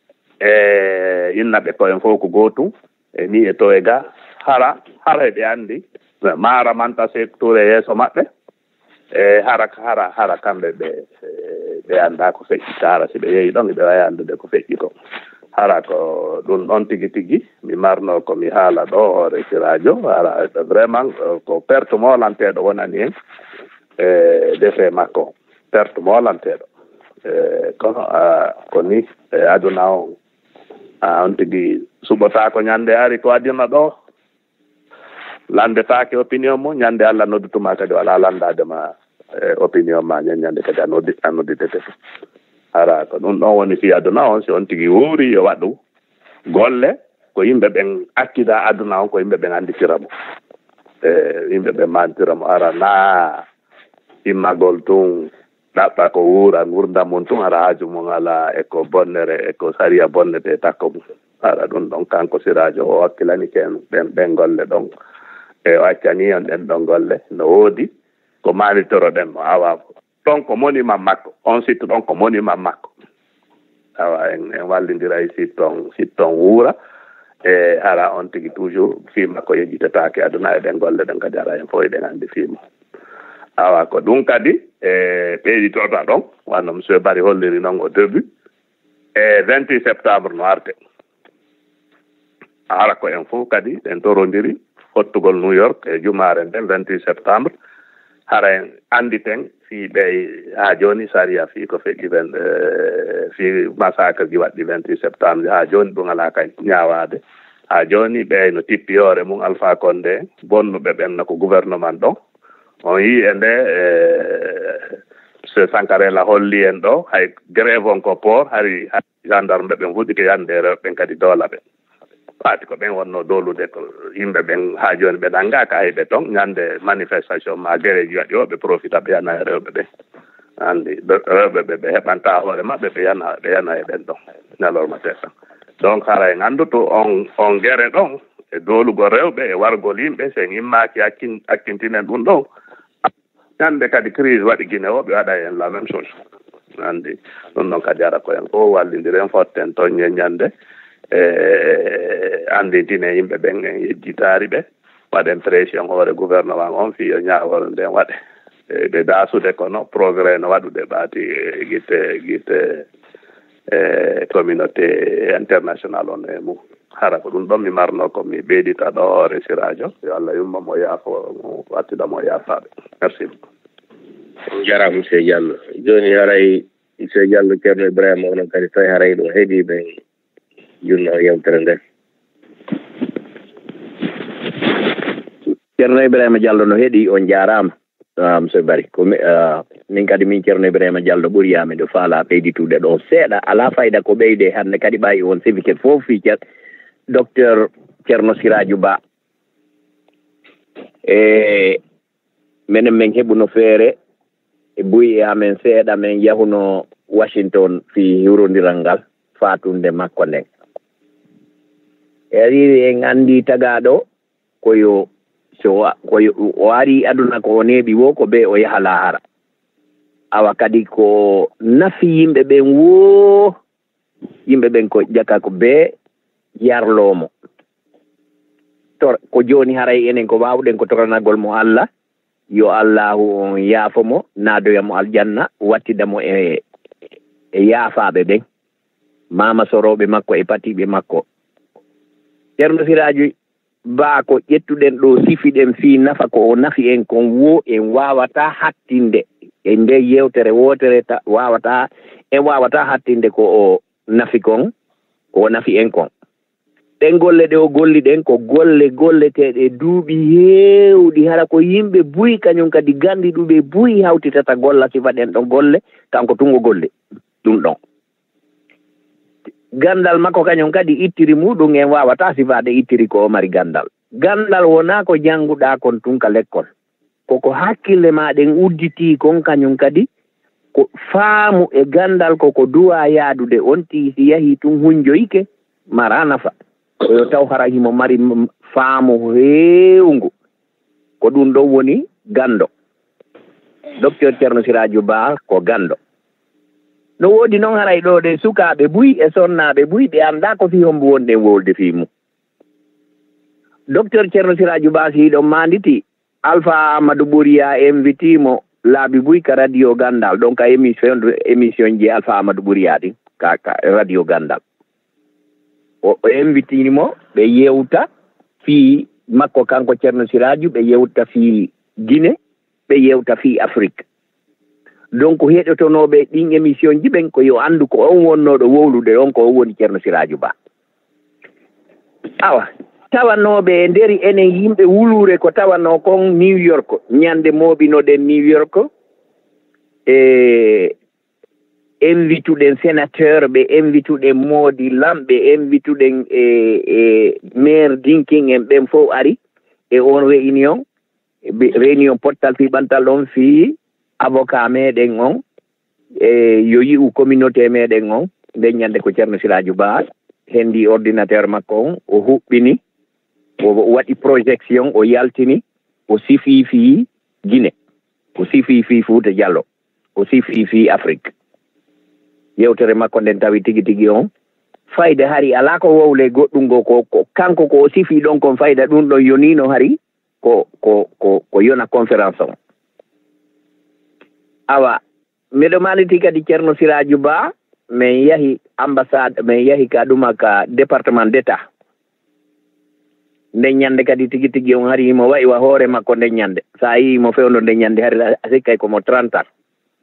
e inna ɓe koyen fof ko gootum e ni e to e ga hara ɓe anndi maara manta secteur e yeeso maɓɓe e hara kamɓe ɓe annda ko feƴƴi hara si ɓe yehi ɗon ɓe wawi anndude ko feƴƴi ko hara ko ɗum ɗon tigi mi marno komi haala ɗo hoore radio hara vraiment ko perte moolanteɗo wonani en e defe makko perte moolanteɗo kono ko ni e aduna o on tigi suɓotako ñande ari ko adina ɗo landetake opinion mo ñande Allah noddutuma kadi wala landadema opinion ma ñande kadi a nodditete hara ko ɗum ɗon woni fi aduna on si on tigi wuuri yo waɗu golle ko yimɓe ɓen akkida aduna on ko yimɓe ɓen anditiramo yimɓe ɓen mantiramo hara na immagol tun ɗaɓɓa ko wuura gurdam mum tun hara haaju mum ala eko bonnere eko sariya bonnete takko mum hara ɗum ɗon kanko sirajo o hakkilani ken ɓen golle ɗon e o accani on ɗen ɗon golle no woodi ko manitoro ɗen no awa ɗon ko monument makko on site ɗon ko monument makko awa en wallidira e site ton wuura e ara on tigi toujours fi makko yejjitetake aduna e ɗen golle ɗen kadi ara en fof eɗen anndi fima awa ko ɗum kadi e ɓeyditota ɗon wanno monsieur Bari holliri noon au début e 28 septembre no arte ara ko en fof kadi en torondiri hottugol New York e jumare nden 28 septembre hara en anditen fi ɓe ha joni saria fi ko feƴƴi fi massacre ji waɗɗi 28 septembre ha joni ɗum ala kay ñawade ha joni ɓe no tippi hoore mum Alpha Condé bonnuɓe ɓen no ko gouvernement ɗon on yi e nde so Sankarela holli en ɗo hay grève on ko port hari gendarme ɓen fuɗɗi ko yande rewɓe kadi doola ɓe waati ko ɓen wonno dolude ko yimɓe ɓen ha joni ɓe ɗangaka hayɓe toon ñande manifestation ma guereji waɗi o ɓe profita ɓe yana e rewɓe ɓen andi rewɓe ɓe heɓanta hoore maɓɓe ɓe yana e ɓen ɗon ñalorma teɗɗan donc hara en annduto on guere ɗon e dolugo rewɓe e wargol yimɓe sen immaki hakkintinen ɗum ɗon hande kadi crise waɗi Guinée o ɓe waɗa en la même chose andi ɗum noon kadi ara ko en fof wallidiren fotten toññe ñande anditine yimɓe ɓen en yejjitaari ɓe waɗen pression hoore gouvernement on fi yo ñaawol nden waɗe ɓe daasude kono progrès no waɗude ɓaati guite communauté international on e mum hara ko ɗum ɗon mi marno ko mi ɓeydita ɗo resiradio yo Allah yumma mo yaafo mo wattida mo yaafaɓe merci jarama monsieur Diallo joni haray monsieur Diallo ceerno Ibrahima onon kadi tawi haray ɗo heeɗiɓe junno yewtere nden ceerno Ibrahima Diallo no heeɗi on jarama monsieur Bari ko min kadi min ceerno Ibrahima Diallo ɓuuriyami ɗo faala ɓeyditude ɗo seeɗa ala fayida ko ɓeyde hande kadi ɓawi on certificat fof fi docteur ceerno Siraju Ba minen min heɓuno feere buyi amen seeɗa min yahuno Washington fi hiwrodiral ngal fatunde makko nden en andi tagaɗo koyo o ari aduna ko o neeɓi wo ko ɓe o yaha lahara awa kadi ko nafi yimɓe ɓen wo yimɓe ɓen ko ƴaka ko ɓe yarlomo ko joni haray enen ko wawɗen ko toranagol mo Allah yo Allahu on yaafomo naadoyamo aljanna wattidamo e yaafaɓe ɓen mama soroɓe makko e patiɓe makko ceerno Siraju Ba ko ƴettuɗen ɗo sifiɗen fi nafa ko o nafi en kon wo en wawata hattinde e nde yewtere wotere wawata hattinde ko o nafi kon ko o nafi en kon ɗen golle ɗe o golli ɗen ko golleteɗe duuɓi heewɗi hara ko yimɓe buyi kañum kadi gandi ɗuɓe buyi hawtitata golla sifa ɗen ɗon golle kanko tungo golle ɗum ɗon gandal makko kañum kadi ittiri muɗum en wawata sifade ittiri ko o mari gandal wona ko jannguɗa kon tunka l'école koko hakkille maɗen udditi kon kañum kadi ko faamu e gandal koko duwa yaadude on tiisi yahi tun hunjoyke mara nafa yo taw hara himo mari faamu heewngu ko ɗum ɗon woni gando docteur ceerno Siraju Ba ko gando no woodi noon haray ɗo ɗe sukaaɓe buyi e sonnaaɓe buyi ɓe annda ko fi hombo wonɗen wolde fii mum docteur ceerno Siraju Ba si ɗon maanditi Alpha Amadou Ɓuriya inviti mo laabi buyi ka radio gandal donc ka émission ji Alpha Amadou Ɓuriya ɗin ka radio gandal o invitini mo ɓe yewta fii makko kanko ceerno Siraju ɓe yewta fii Guinée ɓe yewta fii Afrique donc heɗotonoɓe ɗin émission ji ɓen ko yo andu ko on wonnoɗo wowlude on ko on woni ceerno Siraju Ba awa tawanoɓe e nderi enen yimɓe wulure ko tawano kon New York ñande moɓinoɗen New York invituɗen sénateur ɓe invituɗen moodi lamɓe invituɗen maire dinking en ɓen fof ari e on réunion pottal fi ɓantal on fi avocat meɗen on yo yi'u communauté meɗen on nden ñande ko ceerno Siraju Ba hendi ordinateur makko on o huɓɓini o waɗi projection o yaltini o sifi fi Guinée o sifi fi Fouta Diallo o sifi fi Afrique yewtere makko nden tawi tigi on fayda hari ala ko wowle goɗɗum go ko kanko ko o sifi ɗon kon fayda ɗum ɗon yonino hari ko yona conférence on awa miɗo maliti kadi ceerno Siraju Ba min yahi ambassade min yahi ka ɗuma ka département d'état nden ñande kadi tigi on hari mo wayi wa hoore makko nden ñande sa yi mo fewno nden ñande hari sikkay komo 30 ans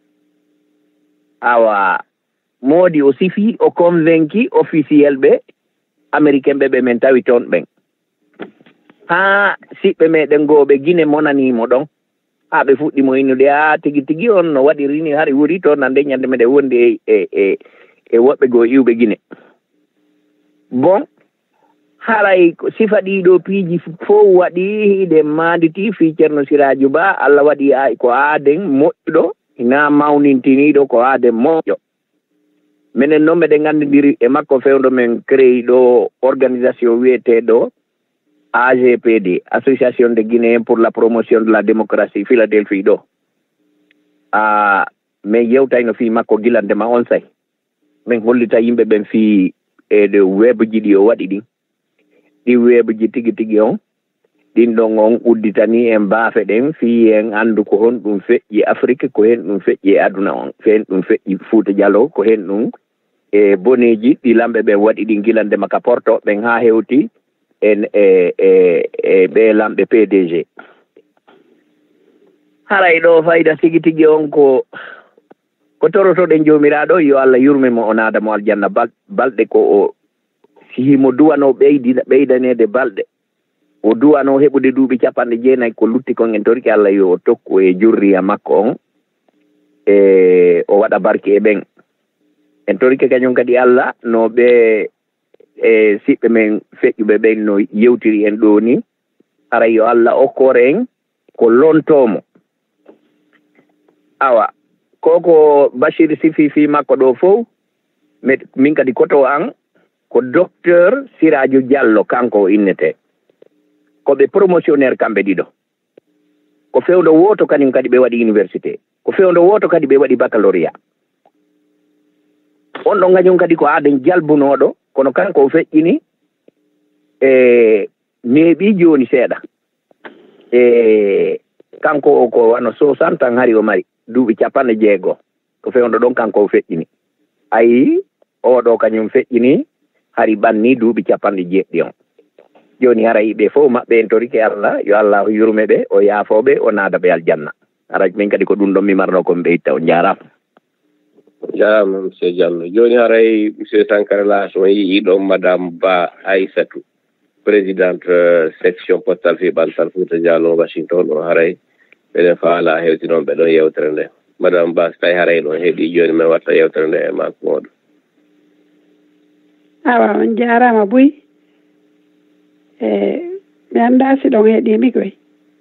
awa moodi o sifi o convaincu officiel ɓe américain ɓe men tawi toon ɓen ha siɓɓe meɗen gooɓe Guinée monanimo ɗon ha ɓe fuɗɗimo innude tigi on no waɗi rini hari wuri toon nande ñande meɗen wondi e woɓɓe goo iwɓe Guinée bon haray sifa ɗiɗo piiji fof waɗi hiɗe manditi fi ceerno Siraju Ba Allah waɗi ko aaden moƴƴuɗo na mawnintiniɗo ko aaden moƴƴo minen noon meɗen anndidiri e makko fewndo men créé ɗo organisation wiyeteɗo AGPD association de Guinéen pour la promotion de la démocratie Philadelphie ɗo min yewtayno fi makko gillandema on say min hollita yimɓe ɓen fi de webuji ɗi o waɗi ɗin ɗi webuji tigi tigi on ɗin ɗon on udditani en baafe ɗen fi en anndu ko hon ɗum feƴƴi Afrique ko hen ɗum feƴƴi aduna on fen ɗum feƴƴi Fouta Diallo ko hen ɗum e boneji ɗi lamɓe ɓen waɗi ɗin gilandema ka porto ɓen ha hewti en ɓe lamɓe PDG haray ɗo fayda tigi tigi on ko torotoɗen jomiraɗo yo Allah yurmimo o naada mo aljanna balɗe ko o sihimo duwano ɓeydanede balɗe o duwano heɓude duuɓi 90 ko lutti kon en torki Allah yo o tokku e jurriya makko on e o waɗa barke e ɓen en torki kañum kadi Allah no ɓe e siɓɓe men feƴƴuɓe ɓen no yewtiri en ɗo ni ara yo Allah okkore en ko lontomo awa koko Bachir sifi fi makko ɗo fof min kadi koto an ko docteur Siradio Diallo kanko o innete ko ɓe promotionnaire kamɓe ɗiɗo ko fewdo woto kañum kadi ɓe waɗi université ko fewdo woto kadi ɓe waɗi baccalauréat on ɗon kañum kadi ko aden jalbunoɗo kono kanko o feƴƴini e neeɓi joni seeɗa e kanko o ko wano 60 tan hari o mari duuɓi 60 ko fewdo ɗon kanko o feƴƴini ayi oɗo kañum feƴƴini hari ɓanni duuɓi 90 on joni hara yiɓe fof maɓɓe en torike Allah yo Allah yurme ɓe o yaafoɓe o naada ɓe aljanna hara min kadi ko ɗum ɗon mi marno komi ɓeyta on jarama monsieur Diallo joni haray monsieur Sankara Lasso yiɗo madame Ba Aissatou présidente section postal fi ɓantal Fouta Diallo Washington o haray ɓeɗen faala hewti noon ɓeɗon yewtere nde madame Ba so tawi haray ɗon heeɗi joni min watta yewtere nde e makko moɗo awa on jarama Boy mi anda si ɗon heeɗimi koy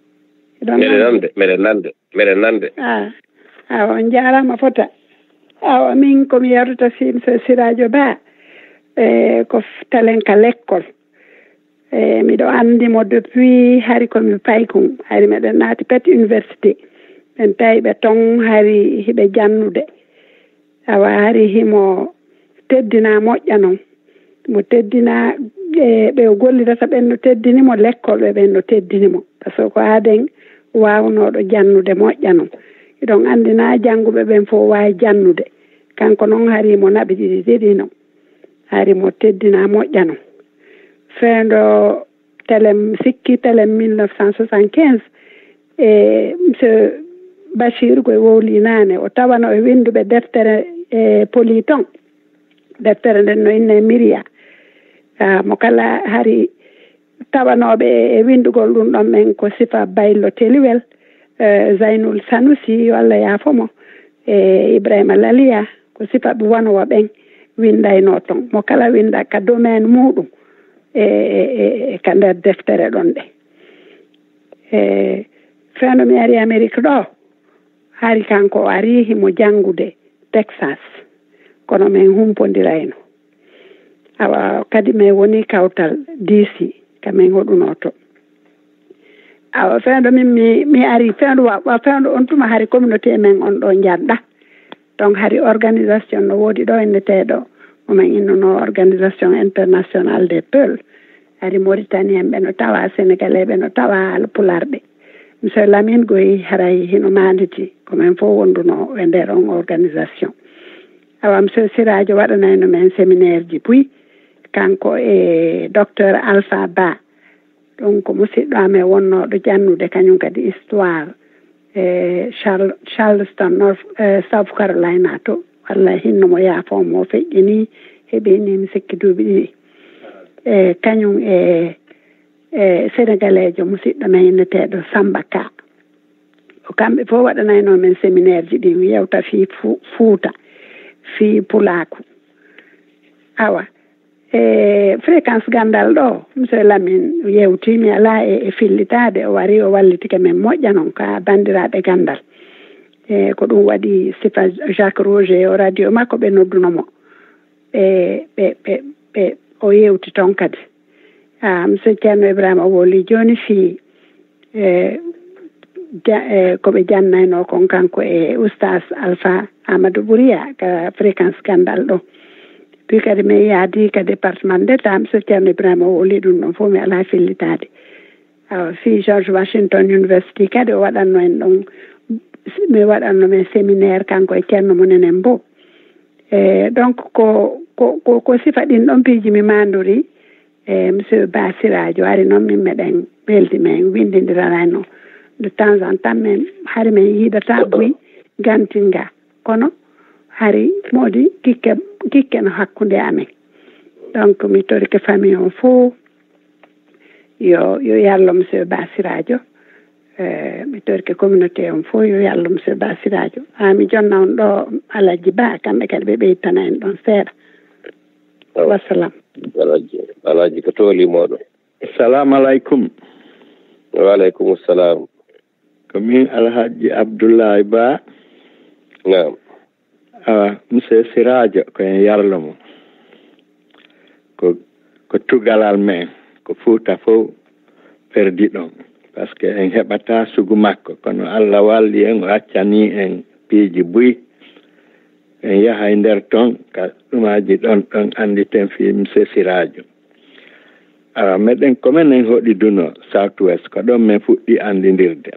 meɗen nande awa on jarama fota awa min komi yewtata Monsieur Siradio Ba ko talen ka l'école miɗo andimo depuis hari komi paykon hari meɗen naati pet université ɓen tawi ɓe ton hari hiɓe jannude awa hari himo teddina moƴƴa noon mo teddina ɓe gollitata ɓen no teddinimo l'école ɓen no teddinimo par ce que ko aden wawnoɗo jannude moƴƴa noon iɗon andina jannguɓe ɓen fof wawi jannude kanko noon hari mo naɓi ɗiɗi noon hari mo teddina moƴƴa noon feendo telem sikki telem 1975 e monsieur Bachir koye wowli nane o tawano e winduɓe deftere politon deftere nden no inne Miria mo kala hari tawanoɓe e windugol ɗum ɗon men ko sifa baylo teliwel Zaynul Sanusi yo Allah yaafomo e Ibrahima Laliya ko sifa ɓe wonowo ɓen windayno ton mo kala winda ka domaine muɗum e ka nder deftere ɗon ɗe feendo mi ari Amérique ɗo hari kanko ari himo janngude Texas kono min humpodirayno awa kadi min woni kawtal DC kamin hoɗunoto awa feendo min mi ari feendo feendo on tuma hari communauté men on ɗo jarɗa donc hari organisation no woodi ɗo enneteɗo omin innuno organisation internationale des Peuls hari Mauritanie en ɓe no tawa sénégalais ɓe no tawa alpularɓe monsieur Lamine Goyi haray hino manditi komin fof wonduno e nder on organisation awa monsieur Siradio waɗanayno men séminaire ji puy kanko e docteur Alpha Ba ɗum ko musidɗo amen wonnoɗo jannude kañum kadi histoire Charleston South Carolina to walla hinnomo yaafo mo feƴƴini heɓini mi sikki duuɓi ɗiɗi kañum e sénégalejo musidɗo men inneteɗo Samba Ka o kamɓe fof waɗanayno men séminaire ji ɗi yewta fi Fuuta fi Pulaku awa fréquence gandal ɗo monsieur Lamine yewtimi ala e fillitade o wari o wallitike men moƴƴa noon ka bandiraɓe gandal ko ɗum waɗi sifa Jacques Roger o radio makko ɓe noddunomo ɓe o yewti toon kadi monsieur Ceerno Ibrahima o woli joni fi koɓe jannayno kon kanko e oustas Alpha Amadou Bouria ka fréquence gandal ɗo puis kadi mi yaadi ka département d'état monsieur Ceerno Ibrahima o woli ɗum ɗon fof mi ala fillitade fi George Washington University kadi o waɗanno en ɗon mi waɗanno men séminaire kanko e ceerno munen en bo donc ko sifa ɗin ɗon piiji mi mandori monsieur Basiradio ari noon min meɗen beldi men windidirarano de temps en temps men hari men yiidata buy gantinga kono hari modi kikke no hakkunde amen donc mi torike famille on fof yo yallo monsieur Basiradio mi torike communauté on fof yo yallo monsieur Basiradio mi jonna on ɗo Alaji Ba kamɓe kadi ɓe ɓeytana en ɗon seeɗa wassalam Alaji ko tooli moɗon. Assalamu alaikum. Wa alaikum assalam. Ko min Alhaji Abdoulaye Ba. Naam. Monsieur Siradio ko en yarlo mo. Ko tugalal men ko Fuuta fof perdi ɗon par ce que en heɓata sugu makko kono Allah walli en o accani en piiji buy en yaha e nder toon ka ɗumaji ɗon anditen fi monsieur Siradio. Meɗen komin en hoɗiduno South West ko ɗon min fuɗɗi andidirde.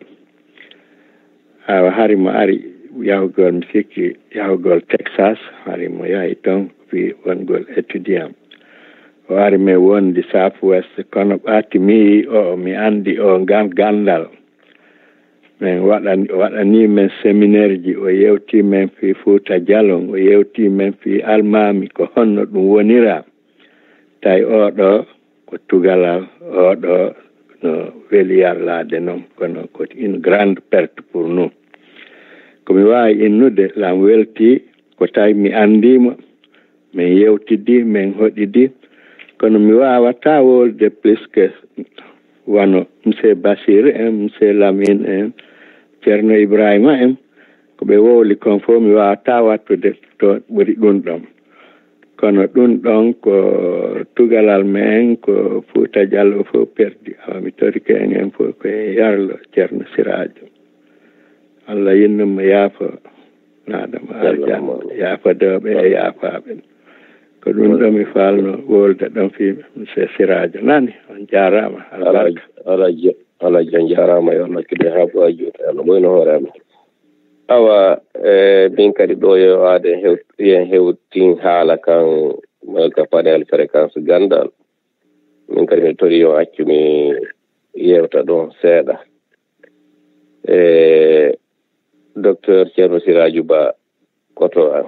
Hari mo ari yahugol mi sikki yahugol Texas hari mo yahi toon fi wongol étudiant o ari min wondi South West kono ɓaati mi andi o gandal min waɗani men séminaire ji o yewti men fi Fuuta Jalon o yewti men fi almami ko honno ɗum wonira tawi oɗo ko tugalal oɗo no weli yarlade noon kono ko une grande perte pour nous komi wawi innude lam welti ko tawi mi andimo min yewtidi min hoɗidi kono mi wawata wolde plus que wano monsieur Bachir en monsieur Lamine en Ceerno Ibrahima en ko ɓe wowli kon fof mi wawata wattude to ɓuri ɗum ɗon kono ɗum ɗon ko tugalal men ko Fuuta Jallo fof perdi mi torike en fof koye yarlo Ceerno Siradio Allah yinnuma yaafa naɗama aljanna yaafadeɓe e yaafaɓe ko ɗum ɗo mi falno wolde ɗon fi monsieur Siradio nani on jarama alaji on jarama yo Allah kide ha bo ajuta Allah moyno hoorema awa min kadi ɗo yo ade yen hewtin haala kan ka panel fréquence gandal min kadi mi tori yo accu mi yewta ɗon seeɗa docteur Ceerno Siradio Ba koto an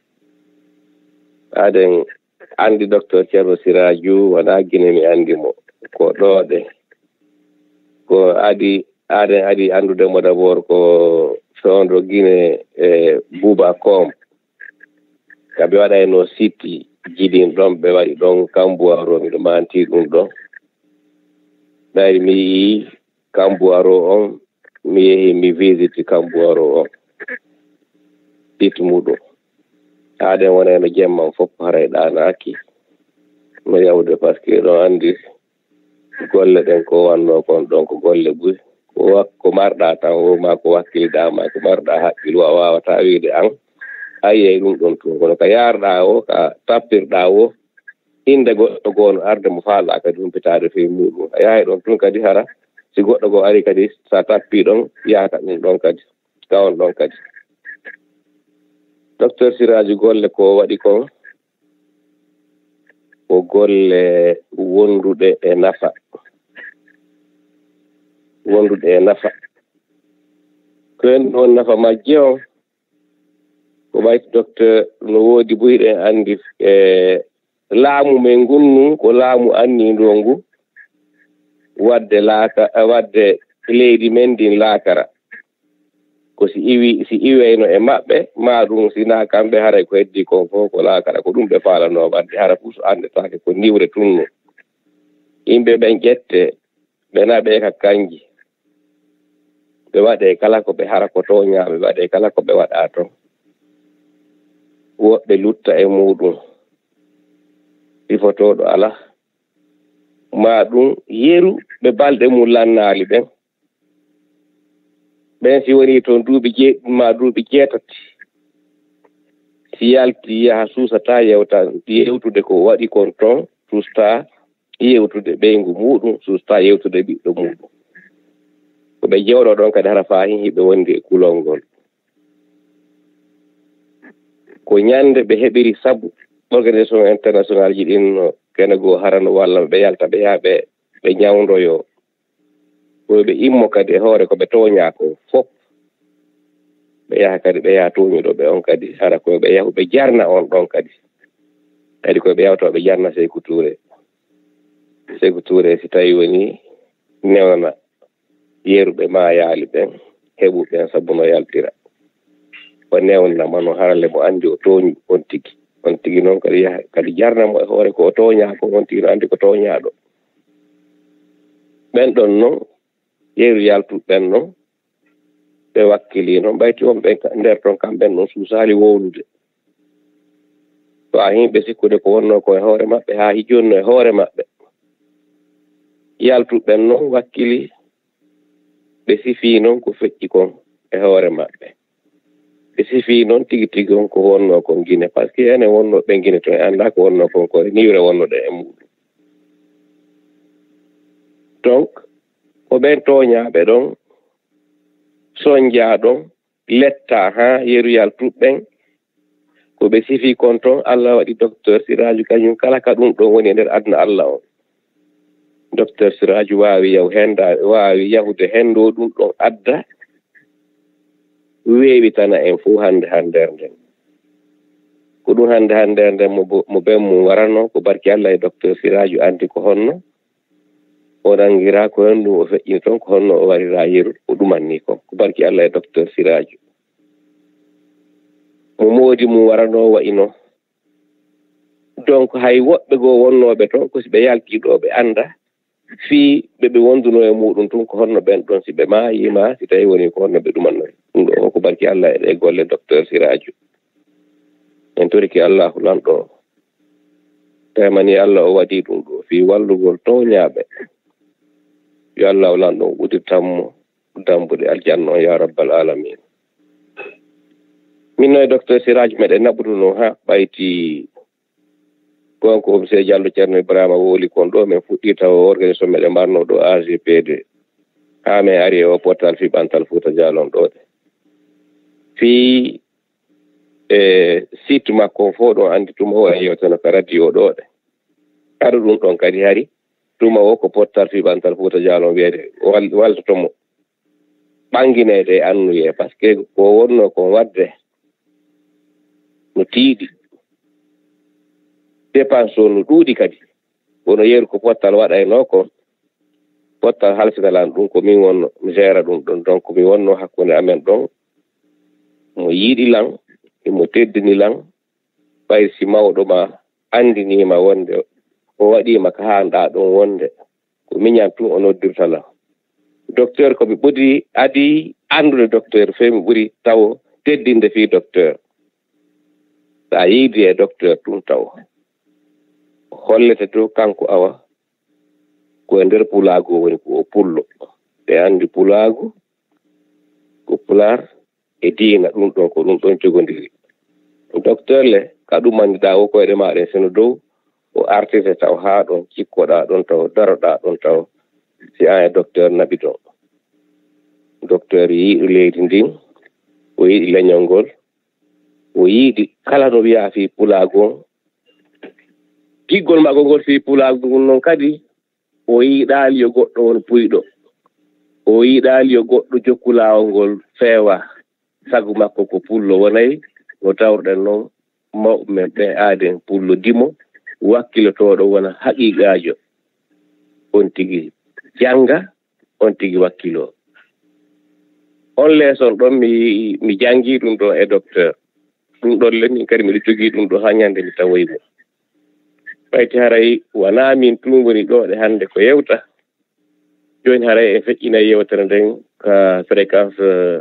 aden andi docteur Ceerno Siradio wona guine mi andi mo ko ɗoɗe ko adi andude mo d'abord ko sondo guine Bouba Kom kaɓe waɗa no siti jiɗin ɗon ɓe waɗi ɗon Kambuwaro miɗo manti ɗum ɗon ɓayri mi yi Kambuwaro on mi yehi mi visite Kambuwaro on siti muɗum aden wona no jemman fof haray ɗanaki no yawde par ce que ɗon andi golle ɗen ko wanno kon ɗon ko golle buy ko marɗa tan o ma ko wakkilidama ko marɗa haqqil a wawata wiide an ayyey ɗum ɗon tun kono ka yarɗa o ka tappirɗa o inde goɗɗo goo no arde mo faala kadi humpitade fe muɗum a yahay ɗon tun kadi hara si goɗɗo goo ari kadi sa tappi ɗon yaaka ɗum ɗon kadi kawon ɗon kadi docteur Siradio golle ko waɗi kon ko golle wonduɗe e nafa ko en ɗon nafa majje on ko wayti docteur no woodi buyɗen andi laamu men gunnu ko laamu anni ndo ngu wadde leydi men din laakara ko si iweyno e maɓɓe ma ɗum sina kamɓe haray ko heddi kon fof ko laakara ko ɗum ɓe faalano wadde hara fuu so andetake ko niwre tunno yimɓe ɓen ƴette ɓe naɓe ka kanji ɓe waɗe kala ko ɓe hara ko toña ɓe waɗe kala ko ɓe waɗa toon woɓɓe lutta e muɗum sifotoɗo ala ma ɗum yeru ɓe balɗe mum lannaali ɓen ɓen si woni toon duuɓi jeeɗima duuɓi jeetati si yalti yaha suusata yewtude ko waɗi kon toon suusta yewtude ɓeygu muɗum suusta yewtude ɓiɗɗo muɗum ko ɓe jewɗo ɗon kadi hara fahin hiɓe wondi e kulol ngol ko ñande ɓe heɓiri sabu organisation international ji ɗin no kene goo harano walla ɓe yalta ɓe yaha ɓe ñawdoyo ɓe immo kadi e hoore ko ɓe tooña ko fof ɓe yaha kadi ɓe yaha tooñuɗo ɓe on kadi hara koye ɓe yahu ɓe jarna on ɗon kadi koye ɓe yawta ɓe jarna Sékou Touré si tawi woni newnana yeeruɓe ma yaali ɓen heɓu ɓen sabu no yaltira o newnama no harale mo andi o tooñi on tigi noon kadi yaha kadi jarnamo e hoore ko o tooña ko on tigi no andi ko tooñaɗo ɓen ɗon noon yeeru yaltuɓe ɓen noon ɓe wakkili noon ɓayti on ɓe nder toon kamɓen noon suusali wowlude to a himɓe sikkude ko wonno ko e hoore maɓɓe haa hijonno e hoore maɓɓe yaltuɓen noon wakkili ɓe sifi noon ko feƴƴi kon e hoore maɓɓe ɓe sifi noon tigi tigi on ko wonno kon Guinée par ce que ene wonno ɓe Guinée to e annda ko wonno kon ko niwre wonnoɗe e muɗum donc ko ɓen tooñaaɓe ɗon soñjaa ɗon letta haa yeru yaltuɓɓen ko ɓe sifi kon toon Allah waɗi docteur Siraju kañum kala ka ɗum ɗon woni e nder aduna Allah on docteur Siraju waawi yahude henndo ɗum ɗon adda weewitana en fof hannde nden ko ɗum hannde nden mo ɓen mum waranno ko barki Allah e docteur Siraju anndi ko honno o nangira ko hen ɗum o feƴƴini toon ko honno o warira yeru o ɗumanni kon ko barki Allah e docteur Siraju mo moodi mum warano wayino donc hay woɓɓe goo wonnooɓe toon ko si ɓe yaltii ɗo ɓe annda fii ɓe wonduno e muɗum tun ko honno ɓen ɗon si ɓe maayima si tawi woni ko honno ɓe ɗumannoy ɗum ɗo ko barki Allah e golle docteur Siraju en toriki Allahu lanɗo temani Allah o waɗi ɗum ɗo fii wallugol tooñaaɓe yo Allah o lanɗo udirtanmo dambude aljanna ya rabbal alamin min no e docteur Siraju meɗen naɓuduno ha ɓayti gonko monsieur Diallo Ceerno Ibrahima wooli kon ɗo min fuɗɗi taw organisation meɗen mbarno ɗo AGPD ha min ari o portal fi ɓantal Fouta Dialon ɗo ɗe fii site makko fof ɗon andi tuma o e yewtano ka radio ɗo ɗe haɗo ɗum ɗon kadi hari tuma o ko portal fi ɓantal Fouta Dialon wiyede waltotomo ɓanginede e annuye par ce que ko wonno kon wadde no tiiɗi dépense o no ɗuuɗi kadi wono yeeru ko portal waɗayno kon portal halfinalan ɗum ko min wonno mi géré ɗum ɗon donc mi wonno hakkunde amen ɗon mo yiiɗi lan mo teddini lan ɓayri si mawɗo ma andinima wonde o waɗima ko haanɗa ɗon wonde ko miñan tun o noddirta lan docteur ko mi ɓuri adi andude docteur fe mi ɓuri taw teddinde fi docteur sa yiidi e docteur tun taw hollete to kanko awa ko e nder pulaago woni ko o pullo ɓe andi pulaago ko pular e diina ɗum ɗon ko ɗum ɗon jogodiri docteur le ka ɗumandiɗa o koyɗe maɗen seno dow o artite taw haa ɗon cikkoɗa ɗon taw daroɗa ɗon taw si an e docteur naɓi ɗon docteur yiiɗi leydi ndin o yiiɗi leñol ngol o yiiɗi kala no wiya fi pulaago giggol maɓɓe ngol fi pulaago ngun noon kadi o yiiɗaali yo goɗɗo won puyɗo o yiiɗaali yo goɗɗo jokku laawol ngol feewa sagu makko ko pullo wonayi no tawrɗen noon mawɓe men ɓe aaden pullo dimo wakkilotooɗo wona haqiiqaajo on tigi jannga on tigi wakkiloo on leeson ɗon mi janngii ɗum ɗo e docteur ɗum ɗon le min kadi miɗo jogii ɗum ɗo haa ñannde mi tawoymo ɓayti haray wonaa min tun woni ɗo ɗe hannde ko yewta jooni haray en feƴƴina yewtere nden ka fréquence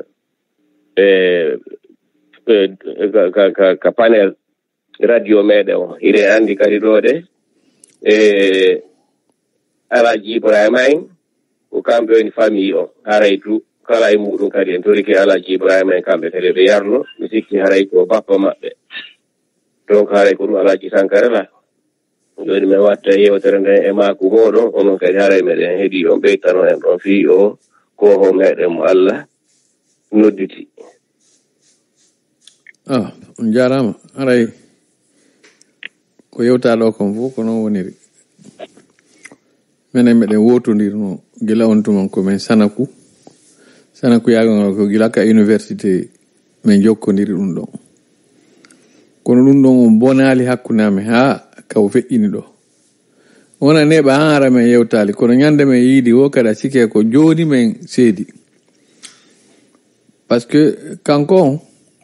ka panel radio meɗen o ire anndi kadi ɗo ɗe Alaji Ibrahima en ko kamɓe woni famille o haray du kala e muɗum kadi en toriki Alaji Ibrahima en kamɓe kadi ɓe yarno mi sikki haray ko bappa maɓɓe donc haray ko ɗum Alaji Sankara la joni min watta yewtere nde e maako moɗon onon kadi haray meɗen heeɗi on ɓeytano en ɗon fii o koho meɗen mo Allah nodditi. On jarama haray ko yewtaɗo kon fof ko noon woniri minen meɗen wotodirno gila on tuman komin sanaku yagangal ko gila ka université min jokkodiri ɗum ɗon kono ɗum ɗon on bonali hakkude amen ha kaw feƴƴini ɗo wona neɓa han ara men yewtali kono ñande men yiidi wo kada sike ko joni men seedi par ce que kanko on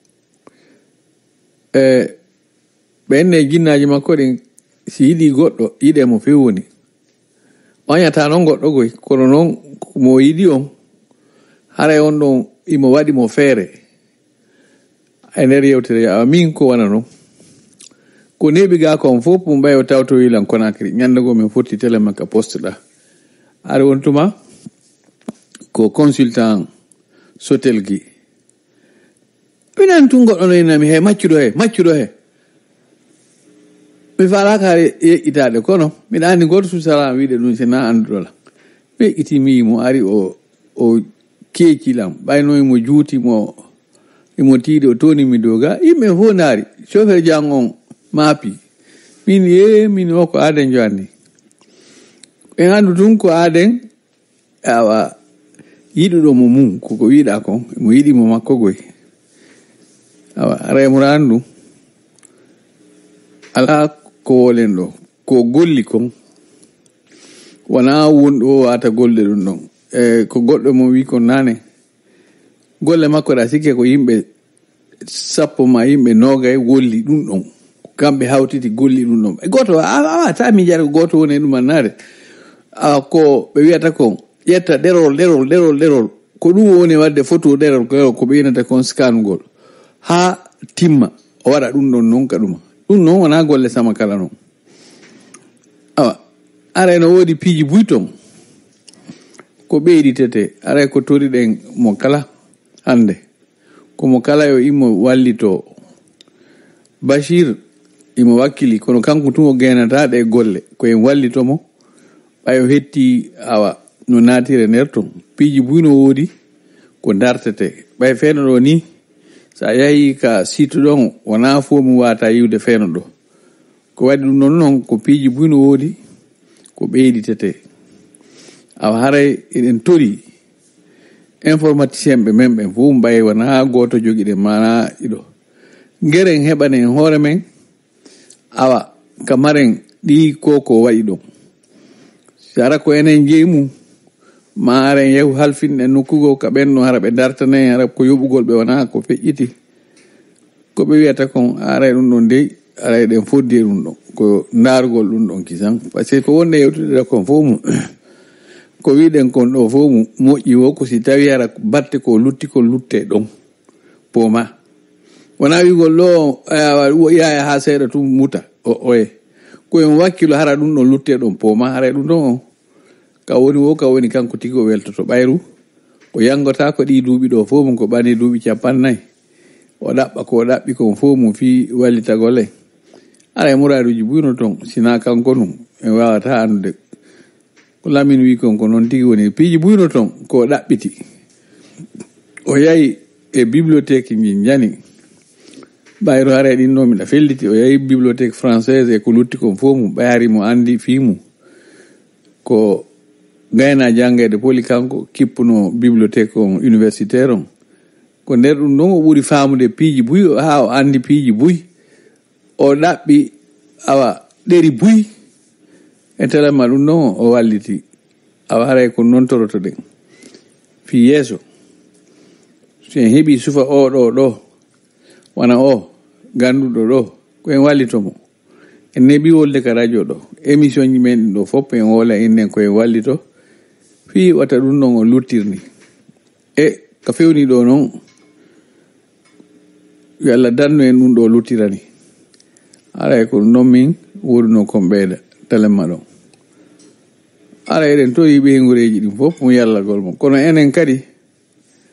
ɓenne jinnaji makko ɗin si yiɗi goɗɗo yiɗemo fewoni oñata noon goɗɗo goy kono noon mo yiɗi on haray on ɗon imo waɗi mo feere e nder yewtere min ko wana noon ko neɓi ga kon fof mo ɓayo tawto yilan Conakry ñande go min fotti télé makka poste ɗa ari wontuma ko consultant Sotel gi minan tun goɗɗo no inami he maccuɗo he mi falaka yeƴƴitade kono miɗa andi goto susalam wiide ɗum sina anduɗola mi yeƴƴiti mi yimo ari o keecilam ɓayno imo juuti imo tiiɗi o toni mi doga yimɓe fof naari chauffeur jang on maapi min o ko aden joanni en andu tun ko aden awa yiɗuɗo mo mum koko wiɗa kon mo yiɗimo makko goy awa remura andu ala ko wolen ɗo ko golli kon wona wonɗo o wata golde ɗum ɗon ko goɗɗo mo wi kon nane golle makko ɗa sikke ko yimɓe 10 ma yimɓe 20 golli ɗum ɗon kamɓe hawtiti golli ɗum ɗon e goto ta mi jara goto woni ɗum annade ko ɓe wiyata kon ƴetta ɗerol ko ɗum woni wadde photo ɗerol ko ɓe yinata kon scanugol ha timma o waɗa ɗum ɗon noon ka ɗuma ɗum noon wona golle sama kala noon awa aray no woodi piiji buyton ko ɓeyditete aray ko toriɗen mo kala hande komo kala yo immo wallito Bachir imo wakkili kono kanko tun o genata ɗe golle koyen wallitomo ɓayo hetti awa no natire nder ton piiji buyno woodi ko dartete ɓay feeno ɗo ni sa yahi ka site ɗon wona fo mi wata yiwde feeno ɗo ko waɗi ɗum noon ko piiji buyno woodi ko ɓeyditete awa haray eɗen tori informaticien ɓe men ɓen fof mbaye wona goto joguiɗen mana ɗiɗo gueren heɓanen hoore men awa kamaren ɗi ko waɗi ɗon sara ko enen jeymu ma aren yehu halfinɗen nokkugo ka ɓenno hara ɓe dartane hara ko yoɓugol ɓe wona ko feƴƴiti ko ɓe wiyata kon aray ɗum ɗon dey aray ɗen foddi ɗum ɗon ko darugol ɗum ɗon kisan par ce que ko wonde yewtude kon fof mu ko wiɗen kon ɗo fof mu moƴƴi wo ko si tawi hara batte ko lutti ko lutte ɗon poma wona wigol ɗo yaya ha seeɗa tum muta oye koyen wakkilo hara ɗum ɗon lutte ɗon poma haray ɗum ɗon o ka woni kanko tigi o weltoto ɓayru o yangota ko ɗi duuɓi ɗo fof mum ko ɓani duuɓi 50 o ɗaɓɓa ko ɗaɓɓi kon fof mum fi wallitagol en ara muraduji buyno ton sina kanko num en wawata andude ko Lamine wi kon ko noon tigi woni piiji buyno ton ko ɗaɓɓiti o yahi e bibliothèque ji jani ɓayro hara ɗin ɗo miɗa felliti o yahi bibliothèque française e ko lutti kon fof mum ɓayari mo andi fimu ko gayna jangede poli kanko kippuno bibliothèque on universitaire on ko nder ɗum ɗon o ɓuri famude piiji buy ha o andi piiji buy o ɗaɓɓi awa ɗeri buy e telema ɗum ɗon o walliti awa haray ko noon toroto ɗen fi yeeso so en heeɓi sufa ɗo wona o ganduɗo ɗo ko en wallitomo en neɓi wolde ka radio ɗo émission ji men ɗo fof en wola innen koyen wallito fi wata ɗum ɗon o luttirni e ko fewni ɗo noon yo Allah danno en ɗum ɗo luttirani aray ko ɗum min woduno kon ɓeyda talemma ɗon ara eɗen to yiɓe ngureji ɗin fof mo yallagol mo kono enen kadi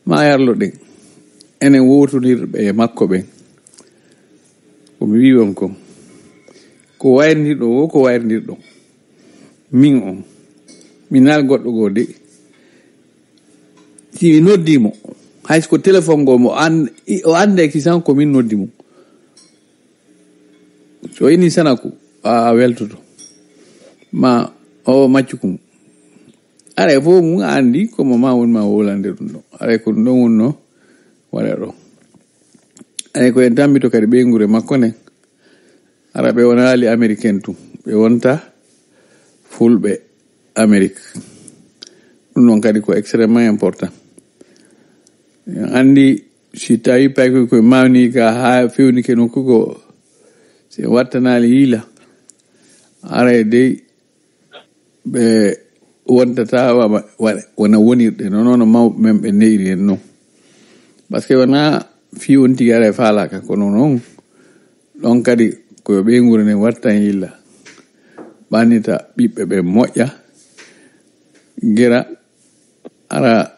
ma yarlo ɗen enen wotodirɓe e makko ɓen komi wiwon ko wayrindirɗo o ko wayrindirɗo min on mi nal goɗɗo goo de si mi noddimo hayso ko téléphone ngo o ande kisan ko min noddi mo so ini sanaku a weltoto ma o maccukum are fof mum andi komo ma wonma wolande ɗum ɗo are ko ɗum ɗon wonno waɗa ɗo are ko en tambito kadi ɓeygure makko nen ara ɓe wona ali américaine tum ɓe wonta fulɓe amérique ɗum ɗon kadi ko extrêmement important andi si tawi paykoy koye mawni ka ha fewnike nokkugo si wattanali hiila ara dey ɓe wontata wona wonirɗe noon mawɓe men ɓe neyri hen noon par ce que wona fi on tigi ara e faalaka kono noon ɗon kadi koyo ɓeygure ne wattan yilla ɓannita ɓiɓɓe ɓe moƴƴa gira ara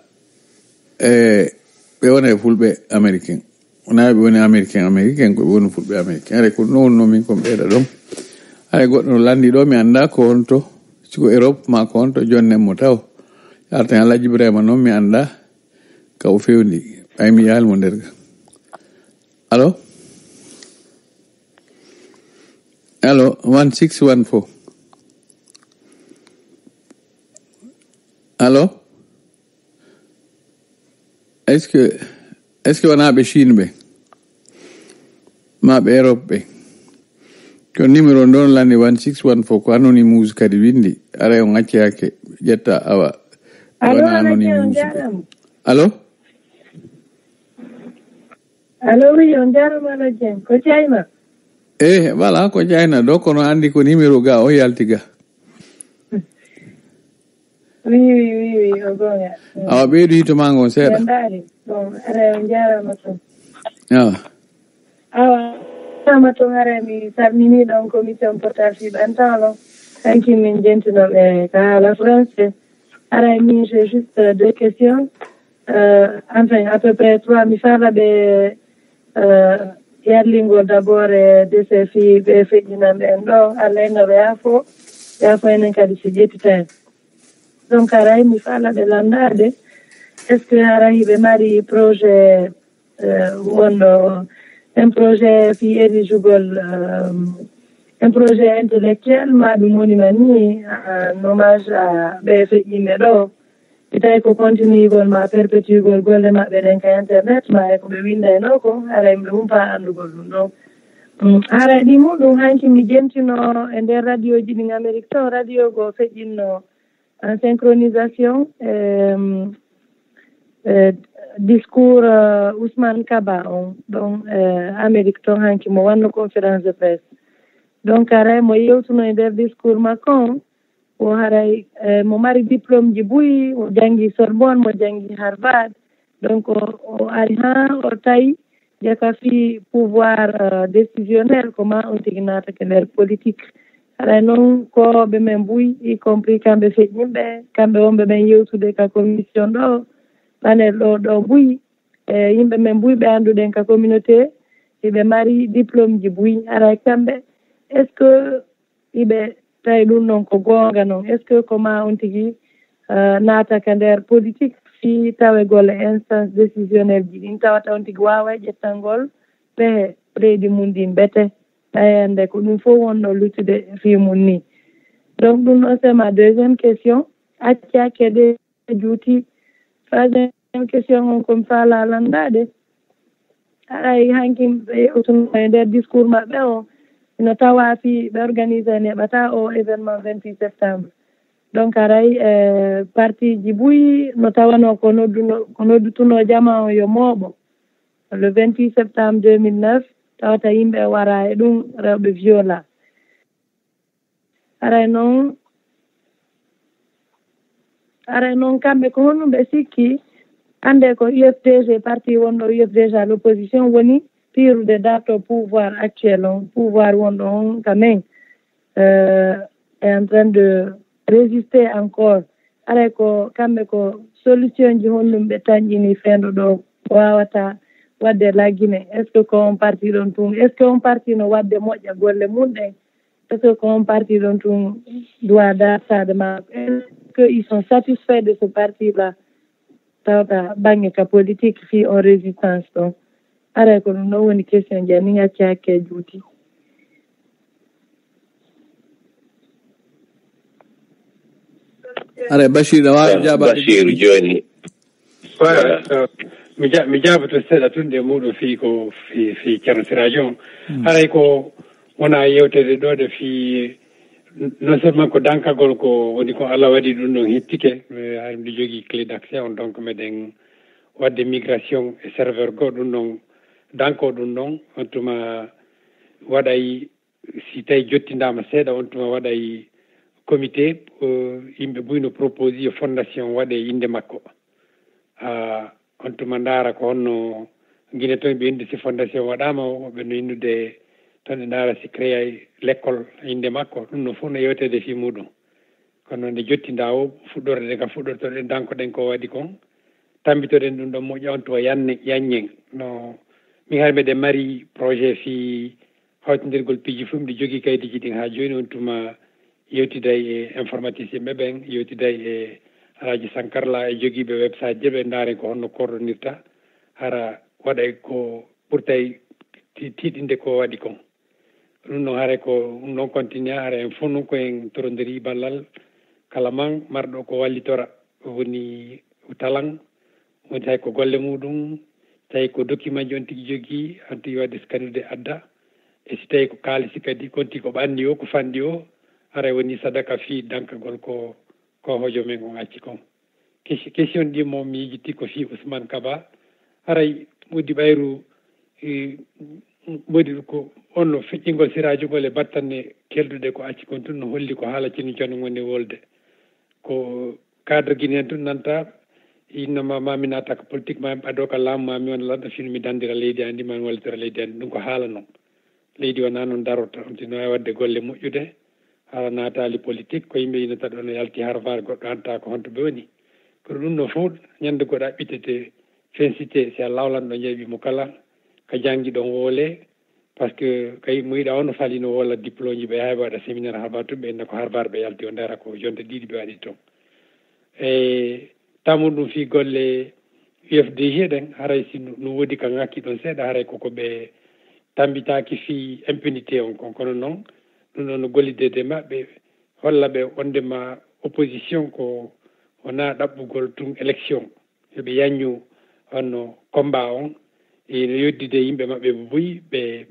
ɓe wona e fulɓe américain wona ɓe woni américain koɓe woni fulɓe américain are ko ɗum wonno min komi ɓeyɗa ɗon hay goɗɗo no landi ɗo mi anda ko honto siko Europe ma ko honto jonnen mo taw yartan Alaji Ibrahima noon mi anda ka o fewndi ɓay mi yaalmo nder ga allo 1614 allo est ce que wona ɓe Chine ɓe ma ɓe Europe ɓe ko numéro ɗon landi 1614 ko anonymous kadi windi ara on acciyake ƴetta awa wona anonymous allo oui on jarama ala jen ko jayna voilà ko jayna ɗo kono andi ko numéro ga o yalti ga oui o gonga awa ɓeydu hitoma ngon seeɗa bon ara on jarama ton awa sama ton ara mi salmini ɗon commission portal fiɓantalo hanki min jentinoɓe ka haala français ara min j'ai juste 2 questions enfin à peu près 3 mi faala ɓe yarlingol d' abord e dese fi ɓe feƴƴinanɓe en ɗo allah ennoɓe yaafo enen kadi so ƴettitaen donc aray mi faala ɓe landade est ce que ara hiɓe mari projet wonɗo un projet fi éligugol un projet intellectuel ma ɗum woni man ni en hommage à ɓe feƴƴinɓe ɗo mi tawi ko continuigol ma perpétuigol golle maɓɓe ɗen ka internet ma e ko ɓe winda e no ko ara yimɓe humpa anndugol ɗum ɗon ara ɗi muɗum hanki mi jentino e nder radio ji ɗin amérique to radio go feƴƴinno en synchronisation discours Ousmane Kaba on ɗon amérique to hanki mo wanno conférence de presse donc aray mo yewtuno e nder discours makko on o haray mo mari diplôme ji buyi o janngi Sorbonne mo janngi Harvard donc o ari ha o tawi jaka fi pouvoir décisionnel ko ma on tigi naatake nder politique haɗa noon koɓe men buyi y compris kamɓe feƴƴinɓe kamɓe wonɓe ɓen yewtude ka commission ɗo panel ɗo buyi e yimɓe men buyi ɓe annduɗen ka communauté hiɓe mari diplôme ji buyi ara kamɓe est ce que hiɓe tawi ɗum noon ko goonga noon est ce que koma on tigi naataka nder politique fi tawe golle instance décisionnel ji ɗin tawata on tigi wawa ƴettangol pehe leydi mum ndin bete tawande ko ɗum fof wonno luttude fi mum ni donc ɗum ɗon c'est ma deuxième question accake ɗe juuti troisiéme question on komi faala landade aɗay hanki ɓe yewtuno e nder discours maɓɓe o no tawa fi ɓe organisé ne heɓata o événement 28 septembre donc aray parti ji buyi no tawano ko noddutuno jama o yo mooɓo le 28 septembre 2009 tawata yimɓe wara e ɗum rewɓe viola aray noon kamɓe ko honɗum ɓe sikki hannde ko UFDG parti wonɗo UFDG à l' opposition woni pirude darto pouvoir actuel on pouvoir wonɗo on quand même est en train de résister encore aray ko kamɓe ko solution ji honɗum ɓe tañƴini fendu ɗo wawata wadde laggine est ce que ko on parti ɗon tun est ce que on parti no wadde moƴƴa golle mum ɗen est ce que ko on parti ɗon tun doit dartade ma est ce que ils sont satisfaits de ce parti là tawta banggue ka politique fi on résistance ɗon aray ko ɗum ɗon woni question ji ani gacci hakke juuti are Bachir wawi jaɓade Bachir joni mi jaɓato seeɗa tunde muɗum fi ko fi ceerno siradio on haray ko wona yewtede ɗo de fi non seulement ko dankagol ko woni ko Allah waɗi ɗum ɗon hettike mbiɗo jogui clé d' accès on donc meɗen wadde migration e serveur goo ɗum ɗon danko ɗum ɗon on tuma waɗay si tawi jottindama seeɗa on tuma waɗay comité yimɓe buyno proposé fondation waɗe inde makko on tuma ndaara ko honno guine toon ɓe indi si fondation waɗama woɓe no innude toon ɓe ndaara si créé l'école inde makko ɗum no fof no yewtede fi muɗum kono nde jottinda o fuɗɗorde nde kam fuɗɗortoɗen dankoɗen ko waɗi kon tambitoɗen ɗum ɗon moƴƴa on to yanñen no min har meɗen mari projet fi hawtindirgol piiji fof mbiɗe jogui kaydiji ɗin ha joni on tuma yewtiday e informaticien ɓe ɓen yewtiday e Alhaji Sankarla e jogiiɓe website je ɓe ndaaren ko honno coordonnirta hara waɗay ko ɓurtay tiiɗinde ko waɗi kon ɗum noon hara ko ɗum ɗon continue hara en fof noon koyen torodiri ballal kala man marɗo ko wallitora woni talan woni hay ko golle muɗum tawi ko document ji on tigui jogui hanti wadde scanude adda e si tawi ko kaalisi kadi konti ko ɓanndi o ko fanɗi o hara woni sadaka fi dankagol ko hojo men on acci kon question ɗi moom mi yijitti ko fi Ousmane Kaba haray modi ɓayru modi ko onno feƴƴingol sirajo ngol e battanne kelduɗe ko acci kon tun no holli ko haala cini cono woni wolde ko cadre guine hen tun nanta innoma mami nata ko politique mami ɓaɗo ka laamu mami wona lanɗo fino mi dandira leydi andi mami wallitira leydi andi ɗum ko haala noon leydi wona noon darota on tino wawi wadde golle moƴƴude haala natali politique ko yimɓe yinata ɗo no yalti harfare goɗɗo anta ko honto ɓe woni kono ɗum no fof ñande goɗa ɓittete fencité si a lawlanɗo jeeɓi mo kala ko janggi ɗon woole par ce que kay mo yiɗa ono faali no wolla diplôme ji ɓe hay waɗa séminaire harvard tun ɓe inna ko harvard ɓe yalti o ndera ko jonte ɗiɗi ɓe waɗi toon e tamu ɗum fi golle UFDG ɗen haray si no woodi ka ngakki ɗon seeɗa haray koko ɓe tambitaki fi impunité on kon kono noon ɗum ɗon no gollidede maɓɓe holla ɓe wondema opposition ko wona ɗaɓɓugol tun élection yoɓe yanñu honno combat on ene yoddide yimɓe maɓɓe ɓe boyi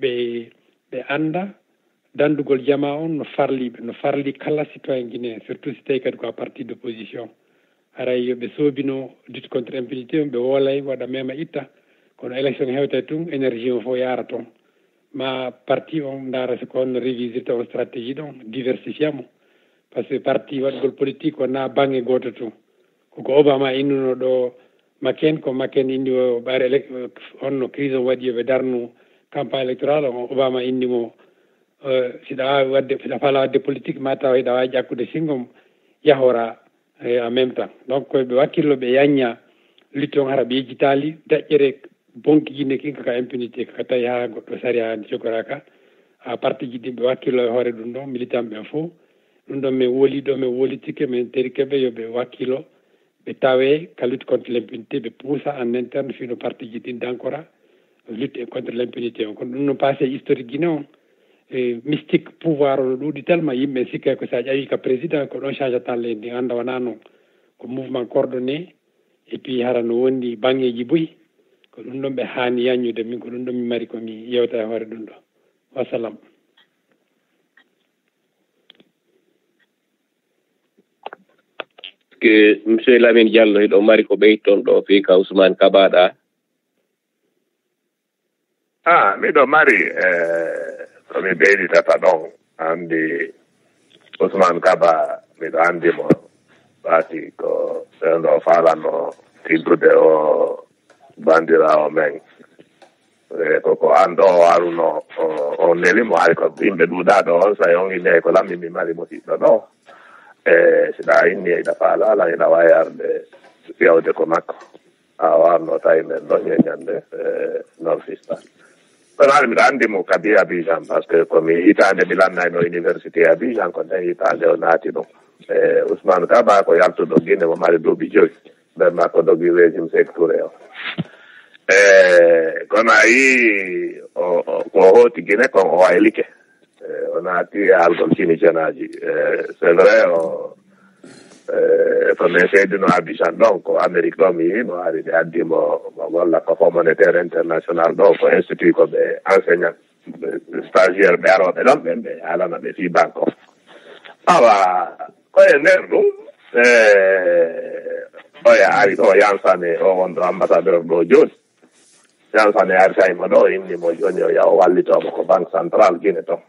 ɓe anda dandugol jama on no farli kala citoyen guinéen surtout si tawi kadi ko a parti d' opposition haray yoɓe soobino lutte contre impunité on ɓe woolay waɗa mema itta kono élection hewta tun énergie o fof yara toon ma parti on ndaara siko honno révisita on stratégie ɗon diversifia mo par ce que parti waɗgol politique wona bange goto tun koko Obama innuno ɗo Maken ko Maken indi o ɓaare honno crise o waɗi yoɓe darnu campagne électorale on Obama indimo siɗa wawi wadde siɗa faala wadde politique ma taw hiɗa wawi ƴakkude singom yahora en même temps donc koyeɓe wakkillo ɓe yanña lutte on hara ɓe yejjitali daƴƴere bonki Guinée kinka ka impunité kaka tawi ha goɗɗo sari ha jogoraka ha parti ji ɗi ɓe wakkillo e hoore ɗum ɗon militant ɓen fof ɗum ɗon min wooli ɗo min woolitike min terikeɓe yoɓe wakkilo ɓe tawe ka lutte contre l' impunité ɓe poussa en interne fino parti ji ɗin dankora lutte contre l' impunité on kono ɗum no passé historique Guinée on mystique pouvoir o ɗuuɗi tellement yimɓe sikkay ko sa ƴawi ka président ko ɗon change tan leydi anda wona noon ko mouvement coordonné et puis hara no wondi bangeji boyi ko ɗum ɗon ɓe haani yanñude min ko ɗum ɗon mi mari komi yewta e hoore ɗum ɗo wassalam que monsieur Lamine Diallo hiɗo mari ko ɓeyton ɗo fi ka Ousmane Kabaɗa miɗo mari komi ɓeyditata ɗon andi Ousmane Kaba miɗo andimo ɓaati ko ɓenɗo falano tiddude o bandirawo men koko anɗo o aruno o nelimo hay ko yimɓe ɗuuɗaɗo on sa on inde ko lammi mi mari mo tiɗɗo ɗo siɗa inni eɗa faala ala eɗa wawi arde fiyawde ko makko a warno tawi men ɗoñe ñande non fista kono hade mbiɗa anndi mo kadi Abidjan par ce que komi hitande mi lannayno université Abidjan ko nden hitande o naati ɗum Ousmane Kaba ko yaltuɗo Guinée mo mari duuɓi 5 ɓen makko dogi régime sectouré o kono a yii ko hooti Guinée kon o waylike o naati haalgol Tunisien aji c'est vrai o ko min seydino Abidjan ɗon ko Amérique ɗo mi yii mo ari ɓe addi mo golla ko Fonds monétaire international ɗo ko institut ko ɓe enseignant stagiaire ɓe arooɓe ɗon ɓen ɓe haalana ɓe fii banque o awa koye nder ɗum oya ari ɗo yansane o wonɗo ambassadeur ɗo jooni yansane ari tawimo ɗo innimo jooni o yaha o wallitomo ko banque centrale Guinée ton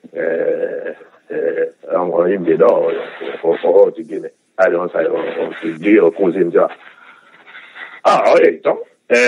on o yimɓi ɗo ko hooti Guinée ari on say o ji o cousine joa o yehi ton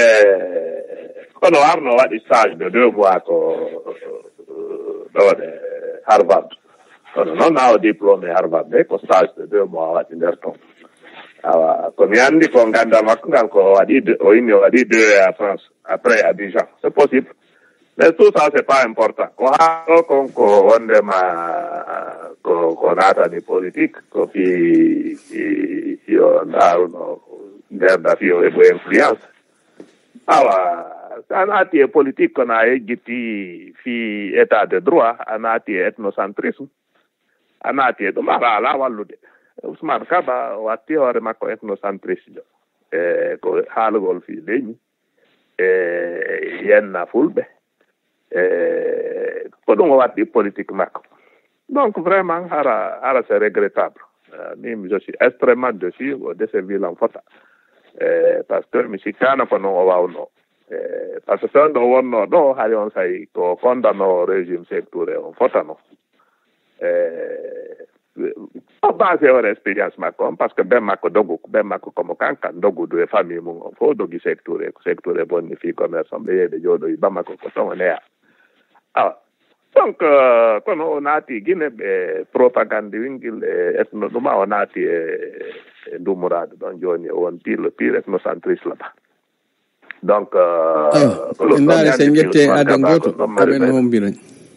kono arno waɗi stage de 2 mois ko ɗo ɗe Harvard kono noon ha o diplômé Harvard de ko stage de 2 mois waɗi nder ton awa komi anndi ko ngannda makko ngal ko waɗi o inni o waɗi 2 à France après Abidjan c'est possible mais tout ça c'est pas important ko haɗo kon ko wondema ko naatani politique ko fi yo ndaaruno nderda fiyo e bo influence awa a naati e politique kono a yejjitti fi état de droit a naati e ethnocentrisme a naati e ɗum ara ala wallude Ousmane Kaba watti hoore makko ethnocentriste ko haalugol fi leñi yenna fulɓe ko ɗum o waɗɗi politique makko donc vraiment hara c'est regrettable min je suis extrêmement déçu o desservi lan fota par ce que mi sikkano ko noon o wawno par ce que on ɗo wonno ɗo hay on say ko condamno régime sectouré on fotano o basé on expérience makko on par ce que ɓen makko dogu ɓen makko komo kanka dogudu e famille mum on fof dogi sectouré bonni fi commerce on ɓe yeeyde jooɗoyi bamako ko ton o neya awa donc kono o naati Guinée ɓe propagande wingil e ethno ɗuma o naati e ndumurade ɗon jooni o won pire ethnocentriste laɓa donc ndaare sen ƴette adan gooto koɓen hombiren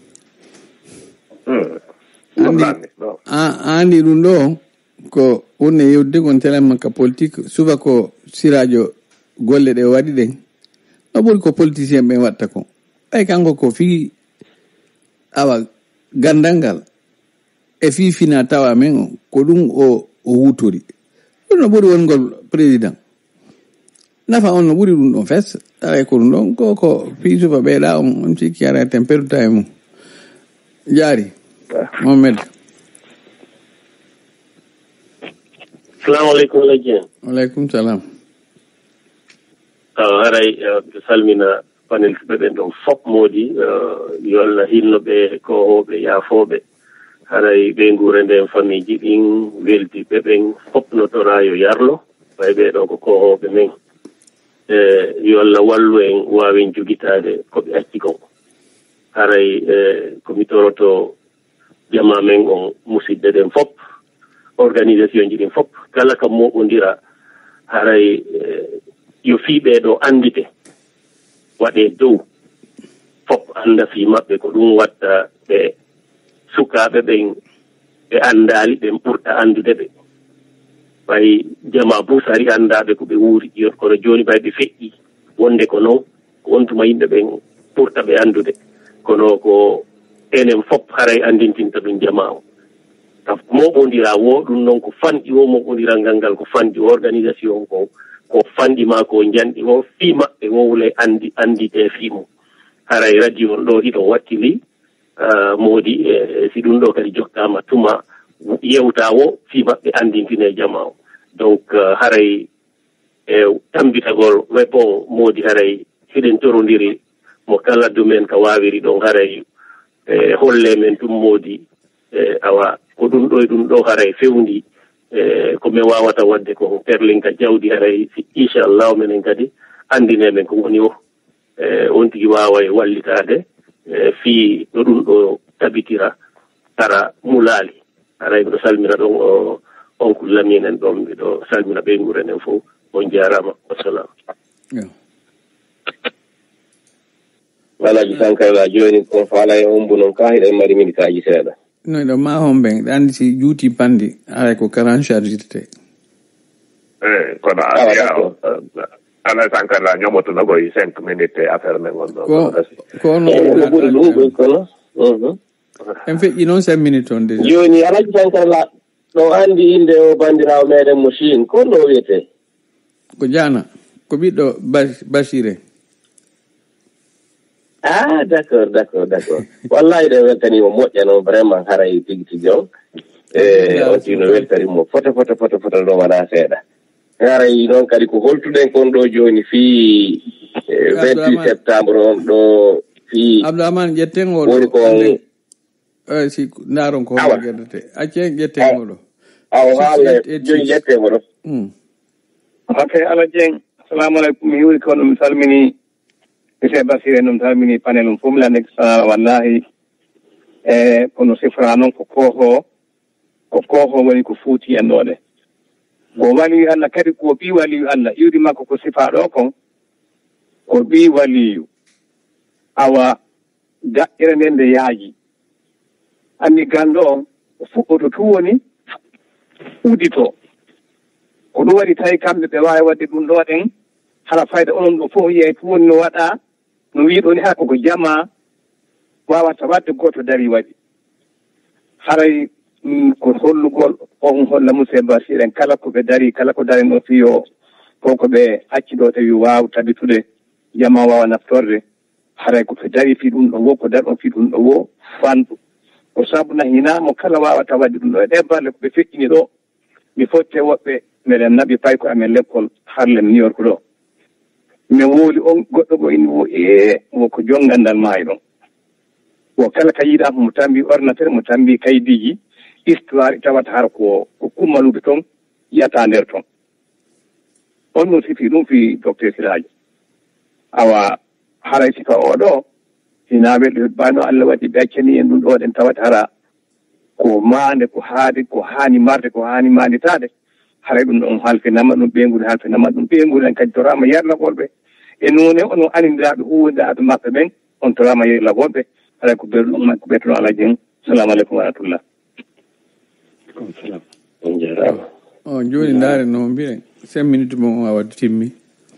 andi ɗum ɗo ko wonne yewde gon telen makka politique suba ko sirajo golle ɗe waɗi ɗen no ɓuri ko politicien ɓen watta ko ɓay kanko ko fii awa gandal ngal e fii fina tawa men ko ɗum o wutori ɗum no ɓuri wongol président nafa on no ɓuri ɗum ɗon fes aray ko ɗum ɗon ko fii suba ɓeeɗa on sikki ara temperuta e mum jaari Mohamed. Assalamu alaikum lajjen. Alaikum salam. Haray salmina panel ɓe ɗon fop moodi yo Allah hinnoɓe kohoɓe yaafoɓe haray ɓe nguure nden famille ji ɗin weldi ɓe ɓen fopnotora yo yarlo way ɓe ɗo ko kohoɓe men yo Allah wallu en wawen jogitade koɓe acci kon haray komi toroto jama men on musidɓe ɗen fop organisation ji ɗin fop kala kam moɓodira haray yo fiiɓeɗo andite waɗe dow fop anda fi maɓɓe ko ɗum watta ɓe sukaɓe ɓen ɓe andali ɓen ɓurɗa andude ɓe ɓay jama busari andaɓe ko ɓe wuuri kono joni ɓay ɓe feƴƴi wonde ko noon ko wontuma yimɓe ɓen ɓurta ɓe andude kono ko enen fop haray andintinta ɗum jama o moɓodira wo ɗum noon ko fanɗi o moɓodiral ngal ko fanɗi organisation ko fanɗi ma ko janɗi o fii maɓɓe wowle andite fii mum haray radio on ɗo hiɗon wattili moodi si ɗum ɗo kadi jottama tuma yewta wo fii maɓɓe andintine jama o donc haray tambitagol mais bon moodi haray hiɗen torodiri mo kala dumen ka wawiri ɗon haray holle men tum moodi awa ko ɗum ɗo e ɗum ɗo haray fewndi ko min wawata wadde ko perlinka jawdi haray inchallahu minen kadi andine men ko woni o on tigi wawa e wallitade fii no ɗum ɗo tabitira ara mulaali haray mbiɗo salmina ɗon on ko laminen ɗon mbiɗo salmina ɓe nguren en fof on jarama wassalam Alaji Sankara joni ko faala e ombu non ka hiɗen mari minitaji seeɗa no ɗo ma homɓe ɗe andi si juuti pandi aray ko 40 chargité kono ala Sankara ñomotuno koye 5 minutes affaire men gonɗo ko no ɓuri ɗum ɗo kono en feƴƴi noon 5 minutes on déjà joni Alaji Sankara ɗo andi inde o bandirawo meɗen mo Chine ko no wiyete ko Diana ko ɓiɗɗo Bachiré d'accord wallahi ɗe weltanimo moƴƴano vraiment haray tigi tigi on on tino weltanimo fota ɗo wona seeɗa haray noon kadi ko holtuɗen kon ɗo joni fii 28 septembre on ɗo fii Abdourahmane ƴettengol woni kon si ndaron ko hono gueddete accen ƴettengol ɗo aw haala joni ƴettemo ɗo ok Ala Dieng assalamu aleykum mi yuuri kono mi salmini monsieur Basiré noon salmini panel um fof mi lande wallahi kono sifra noon ko kooho woni ko fuuti enɗode ko waliyu Allah kadi ko ɓi waliyu Allah iwri makko ko sifaɗo kon ko ɓi waliyu awa daƴƴere nden nde yaaji anni ganndo on o fuɗɗoto tu woni udito ko ɗum waɗi tawi kamɓe ɓe wawi wadde ɗum ɗo ɗen hala fayda onon ɗo fof yiyay fu woni no waɗa no wiiɗo ni haa koko jama wawata wadde goto dari waɗi haray ko hollugol on holla monsieur Basir en kala ko ɓe dari kala ko dari no fiyo fof ko ɓe acci ɗo tawi waw tabitude jama wawa naftorde haray ko ɓe dari fi ɗum ɗo wo ko dari on fi ɗum ɗo wo fandu ko sabuna hinamo kala wawata wadde ɗum ɗo e ɗe balle ko ɓe feƴƴini ɗo mi fotte woɓɓe meɗen naɓi pay ko amen l'école Harlem New York ɗo mi wooli on goɗɗo go inni wo ko jongandal maayi ɗon wo kala ka yiiɗa mo tambi ordinateur mo tambi kaydiji histoire tawata har ko kummaluɓe toon yiyata nder toon on noon sifi ɗum fi docteur Siraji awa haray sifa oɗo hina welɗo bano Allah waɗi ɓe accani en ɗum ɗo ɗen tawata hara ko maande ko haade ko haani marde ko haani maanditade haray ɗum ɗon halfinama ɗum ɓeygude halfinama ɗum ɓeygude en kadi torama yerlagoɓe e nune onon anindiraɓe huwodiraɓe maɓɓe ɓen on torama yerlagoɓe haray ko ɓerɗum ko ɓettono Ala Dieng salamu aleykum wa rahmatullah on jarama joni ndaare no mbiɗen 5 minutes mo awa timmi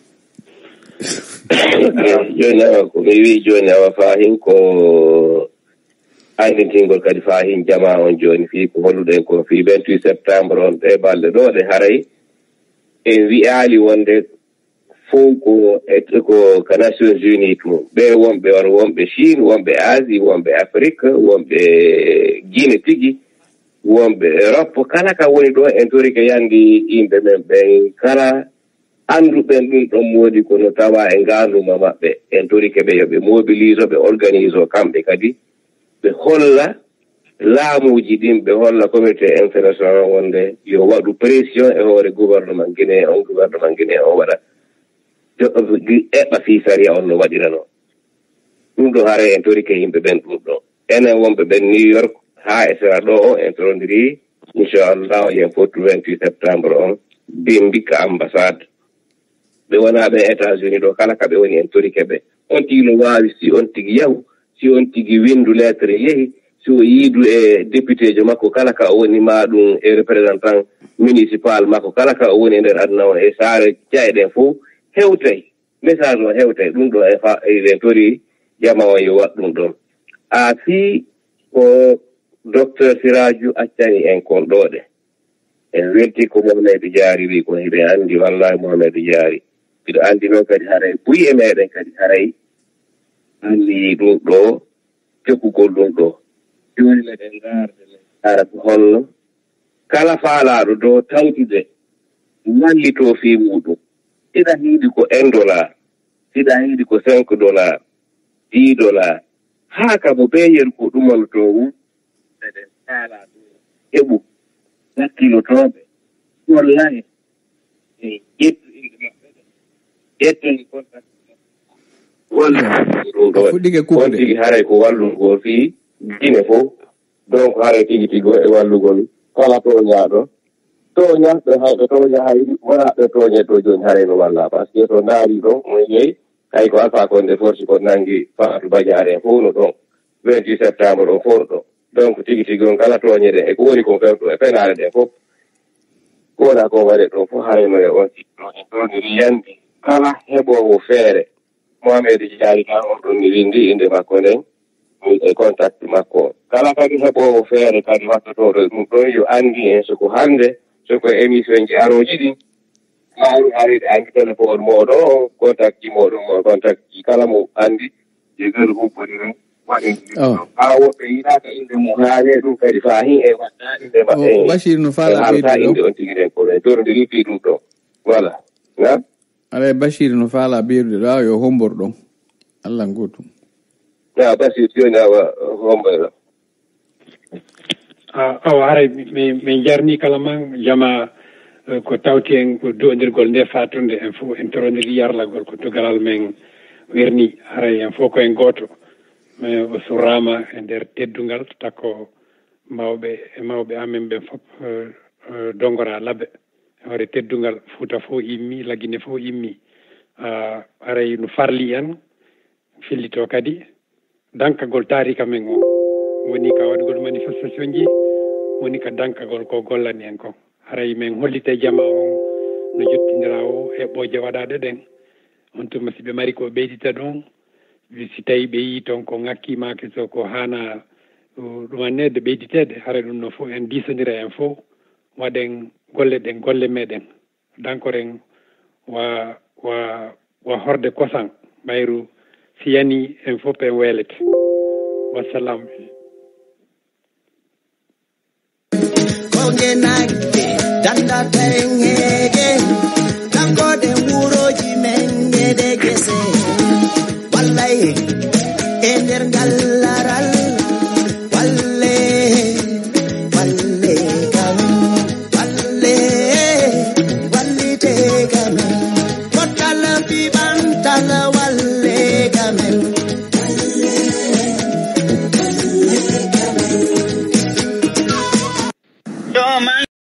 joni awa ko mi wi joni awa fahin ko andintingol kadi fahin jama on joni fii ko holluɗen ko fii 28 septembre on ɗe balɗe ɗo ɗe haray en wi'ali wonde fof ko Nations Unies mum ɓe wonɓe Chine wonɓe Asie wonɓe Afrique wonɓe Guinée tigi wonɓe Europe kala ka woni ɗo en tori ke yandi yimɓe men ɓen kala annduɓen ɗum ɗon moodi kono tawa e nganduma maɓɓe en tori ke ɓe yoɓe mobilise ɓe organise o kamɓe kadi ɓe holla laamuji ɗin ɓe holla communauté international wonde yo waɗu pression e hoore gouvernement Guinée on waɗa eɓɓa fii saria on no waɗirano ɗum ɗo hara en tori ke yimɓe ɓen ɗum ɗo enen wonɓe ɓen New York haa e sera ɗo o en torondiri inchallah yen fottu 28 septembre on mbikka ambassade ɓe wona ɓe États-Unis ɗo kala ka ɓe woni en tori keɓe on tigi no wawi si on tigi yahu si on tigi windu lettre yehi si o yiidu e député jo makko kala ka o woni ma ɗum e représentant municipal makko kala ka o woni e nder aduna o e saare caeɗen fof hewtay message o hewtay ɗum ɗo e tori jama on yo waɗ ɗum ɗon a fii ko docteur Siraju accani en kon ɗo ɗe en welti ko Mohamed Diary wi ko hiɓe anndi wallahi Mohamed Diary mbiɗo anndi noon kadi haray buyi e meɗen kadi haray anndi ɗum ɗo jokkugol ɗum ɗo joni meɗen gaara ko holno kala faalaɗo dow tawtude wallito fii muɗum siɗa hiiɗi ko $1 siɗa hiiɗi ko $5 $10 haa ka mo ɓeeyen ko ɗumaloto mum eɗen faala ɗum heɓu hakkilotoɓe wallahi ƴettu inɗe maɓɓe ƴetten contact on tigi haray ko wallugol fii Guinée fof donc haray tigi tigo e wallugol kala toñaɗo toñaɓe hayɓe toña hayri wonaɓe toñe to joni hareno walla par ce que to ndaari ɗon on yeeyi hay ko alpha konde force ko nangi faatu bañaare fof no ɗon 28 septembre ɗon fof no ɗon donc tigi tigi on kala toñe ɗen e ko woni kon fewɗo e penare ɗen fof koɗa ko waɗe ɗon fof hareno e on siɗɗo en ɗoniri yandi kala heɓowo feere Mohamed Diari kan on ɗon ni windi inde makko nden e contact makko kala kadi heɓowo feere kadi wattotoɗo ɗum ɗon yo andi en soko hande soko émission ji aroji ɗin maaru aride anki téléphone moɗo contact ji moɗon contact ji kala mo andi jegal humpodi ren waɗen haa woɓɓe yiɗaka inde mo haale ɗum kadi fahi e waɗɗa inde maɓɓe Bachir no faala ɓeydude inde on tigi ɗen ko ɗen torondiri fi ɗum ɗon voilà na ala Bachir no faala ɓeydude ɗo yo hombor ɗon Allah gotum Bachir joni awa homboyɗo awa haray min jarni kala man jama ko tawti en ko do'odirgol nde fatunde en fof en toroniri yarlagol ko togalal men werni haray en fof koyen gooto mais o surrama e nder teddungal takko mawɓe amen ɓen fof dongora labbe hore teddungal Fuuta fof immi Laguine fof immi haray no farli en fillito kadi dankagol tarika men o woni ka waɗgol manifestation ji woni ka dankagol ko gollani en ko haray men hollite jama on no jottindira o heɓɓoje waɗaɗe ɗen on tuma si ɓe mari ko ɓeydita ɗon si tawi ɓe yi toon ko ŋakkimake so ko hana ɗumannede ɓeyditede haray ɗum no fof en disodira en fof waɗen golle meɗen dankoren wa horde kosan mayru si yani en fof en welete wassalam kongenagge dandata en heege dankoɗen wuroji men nede gese wallay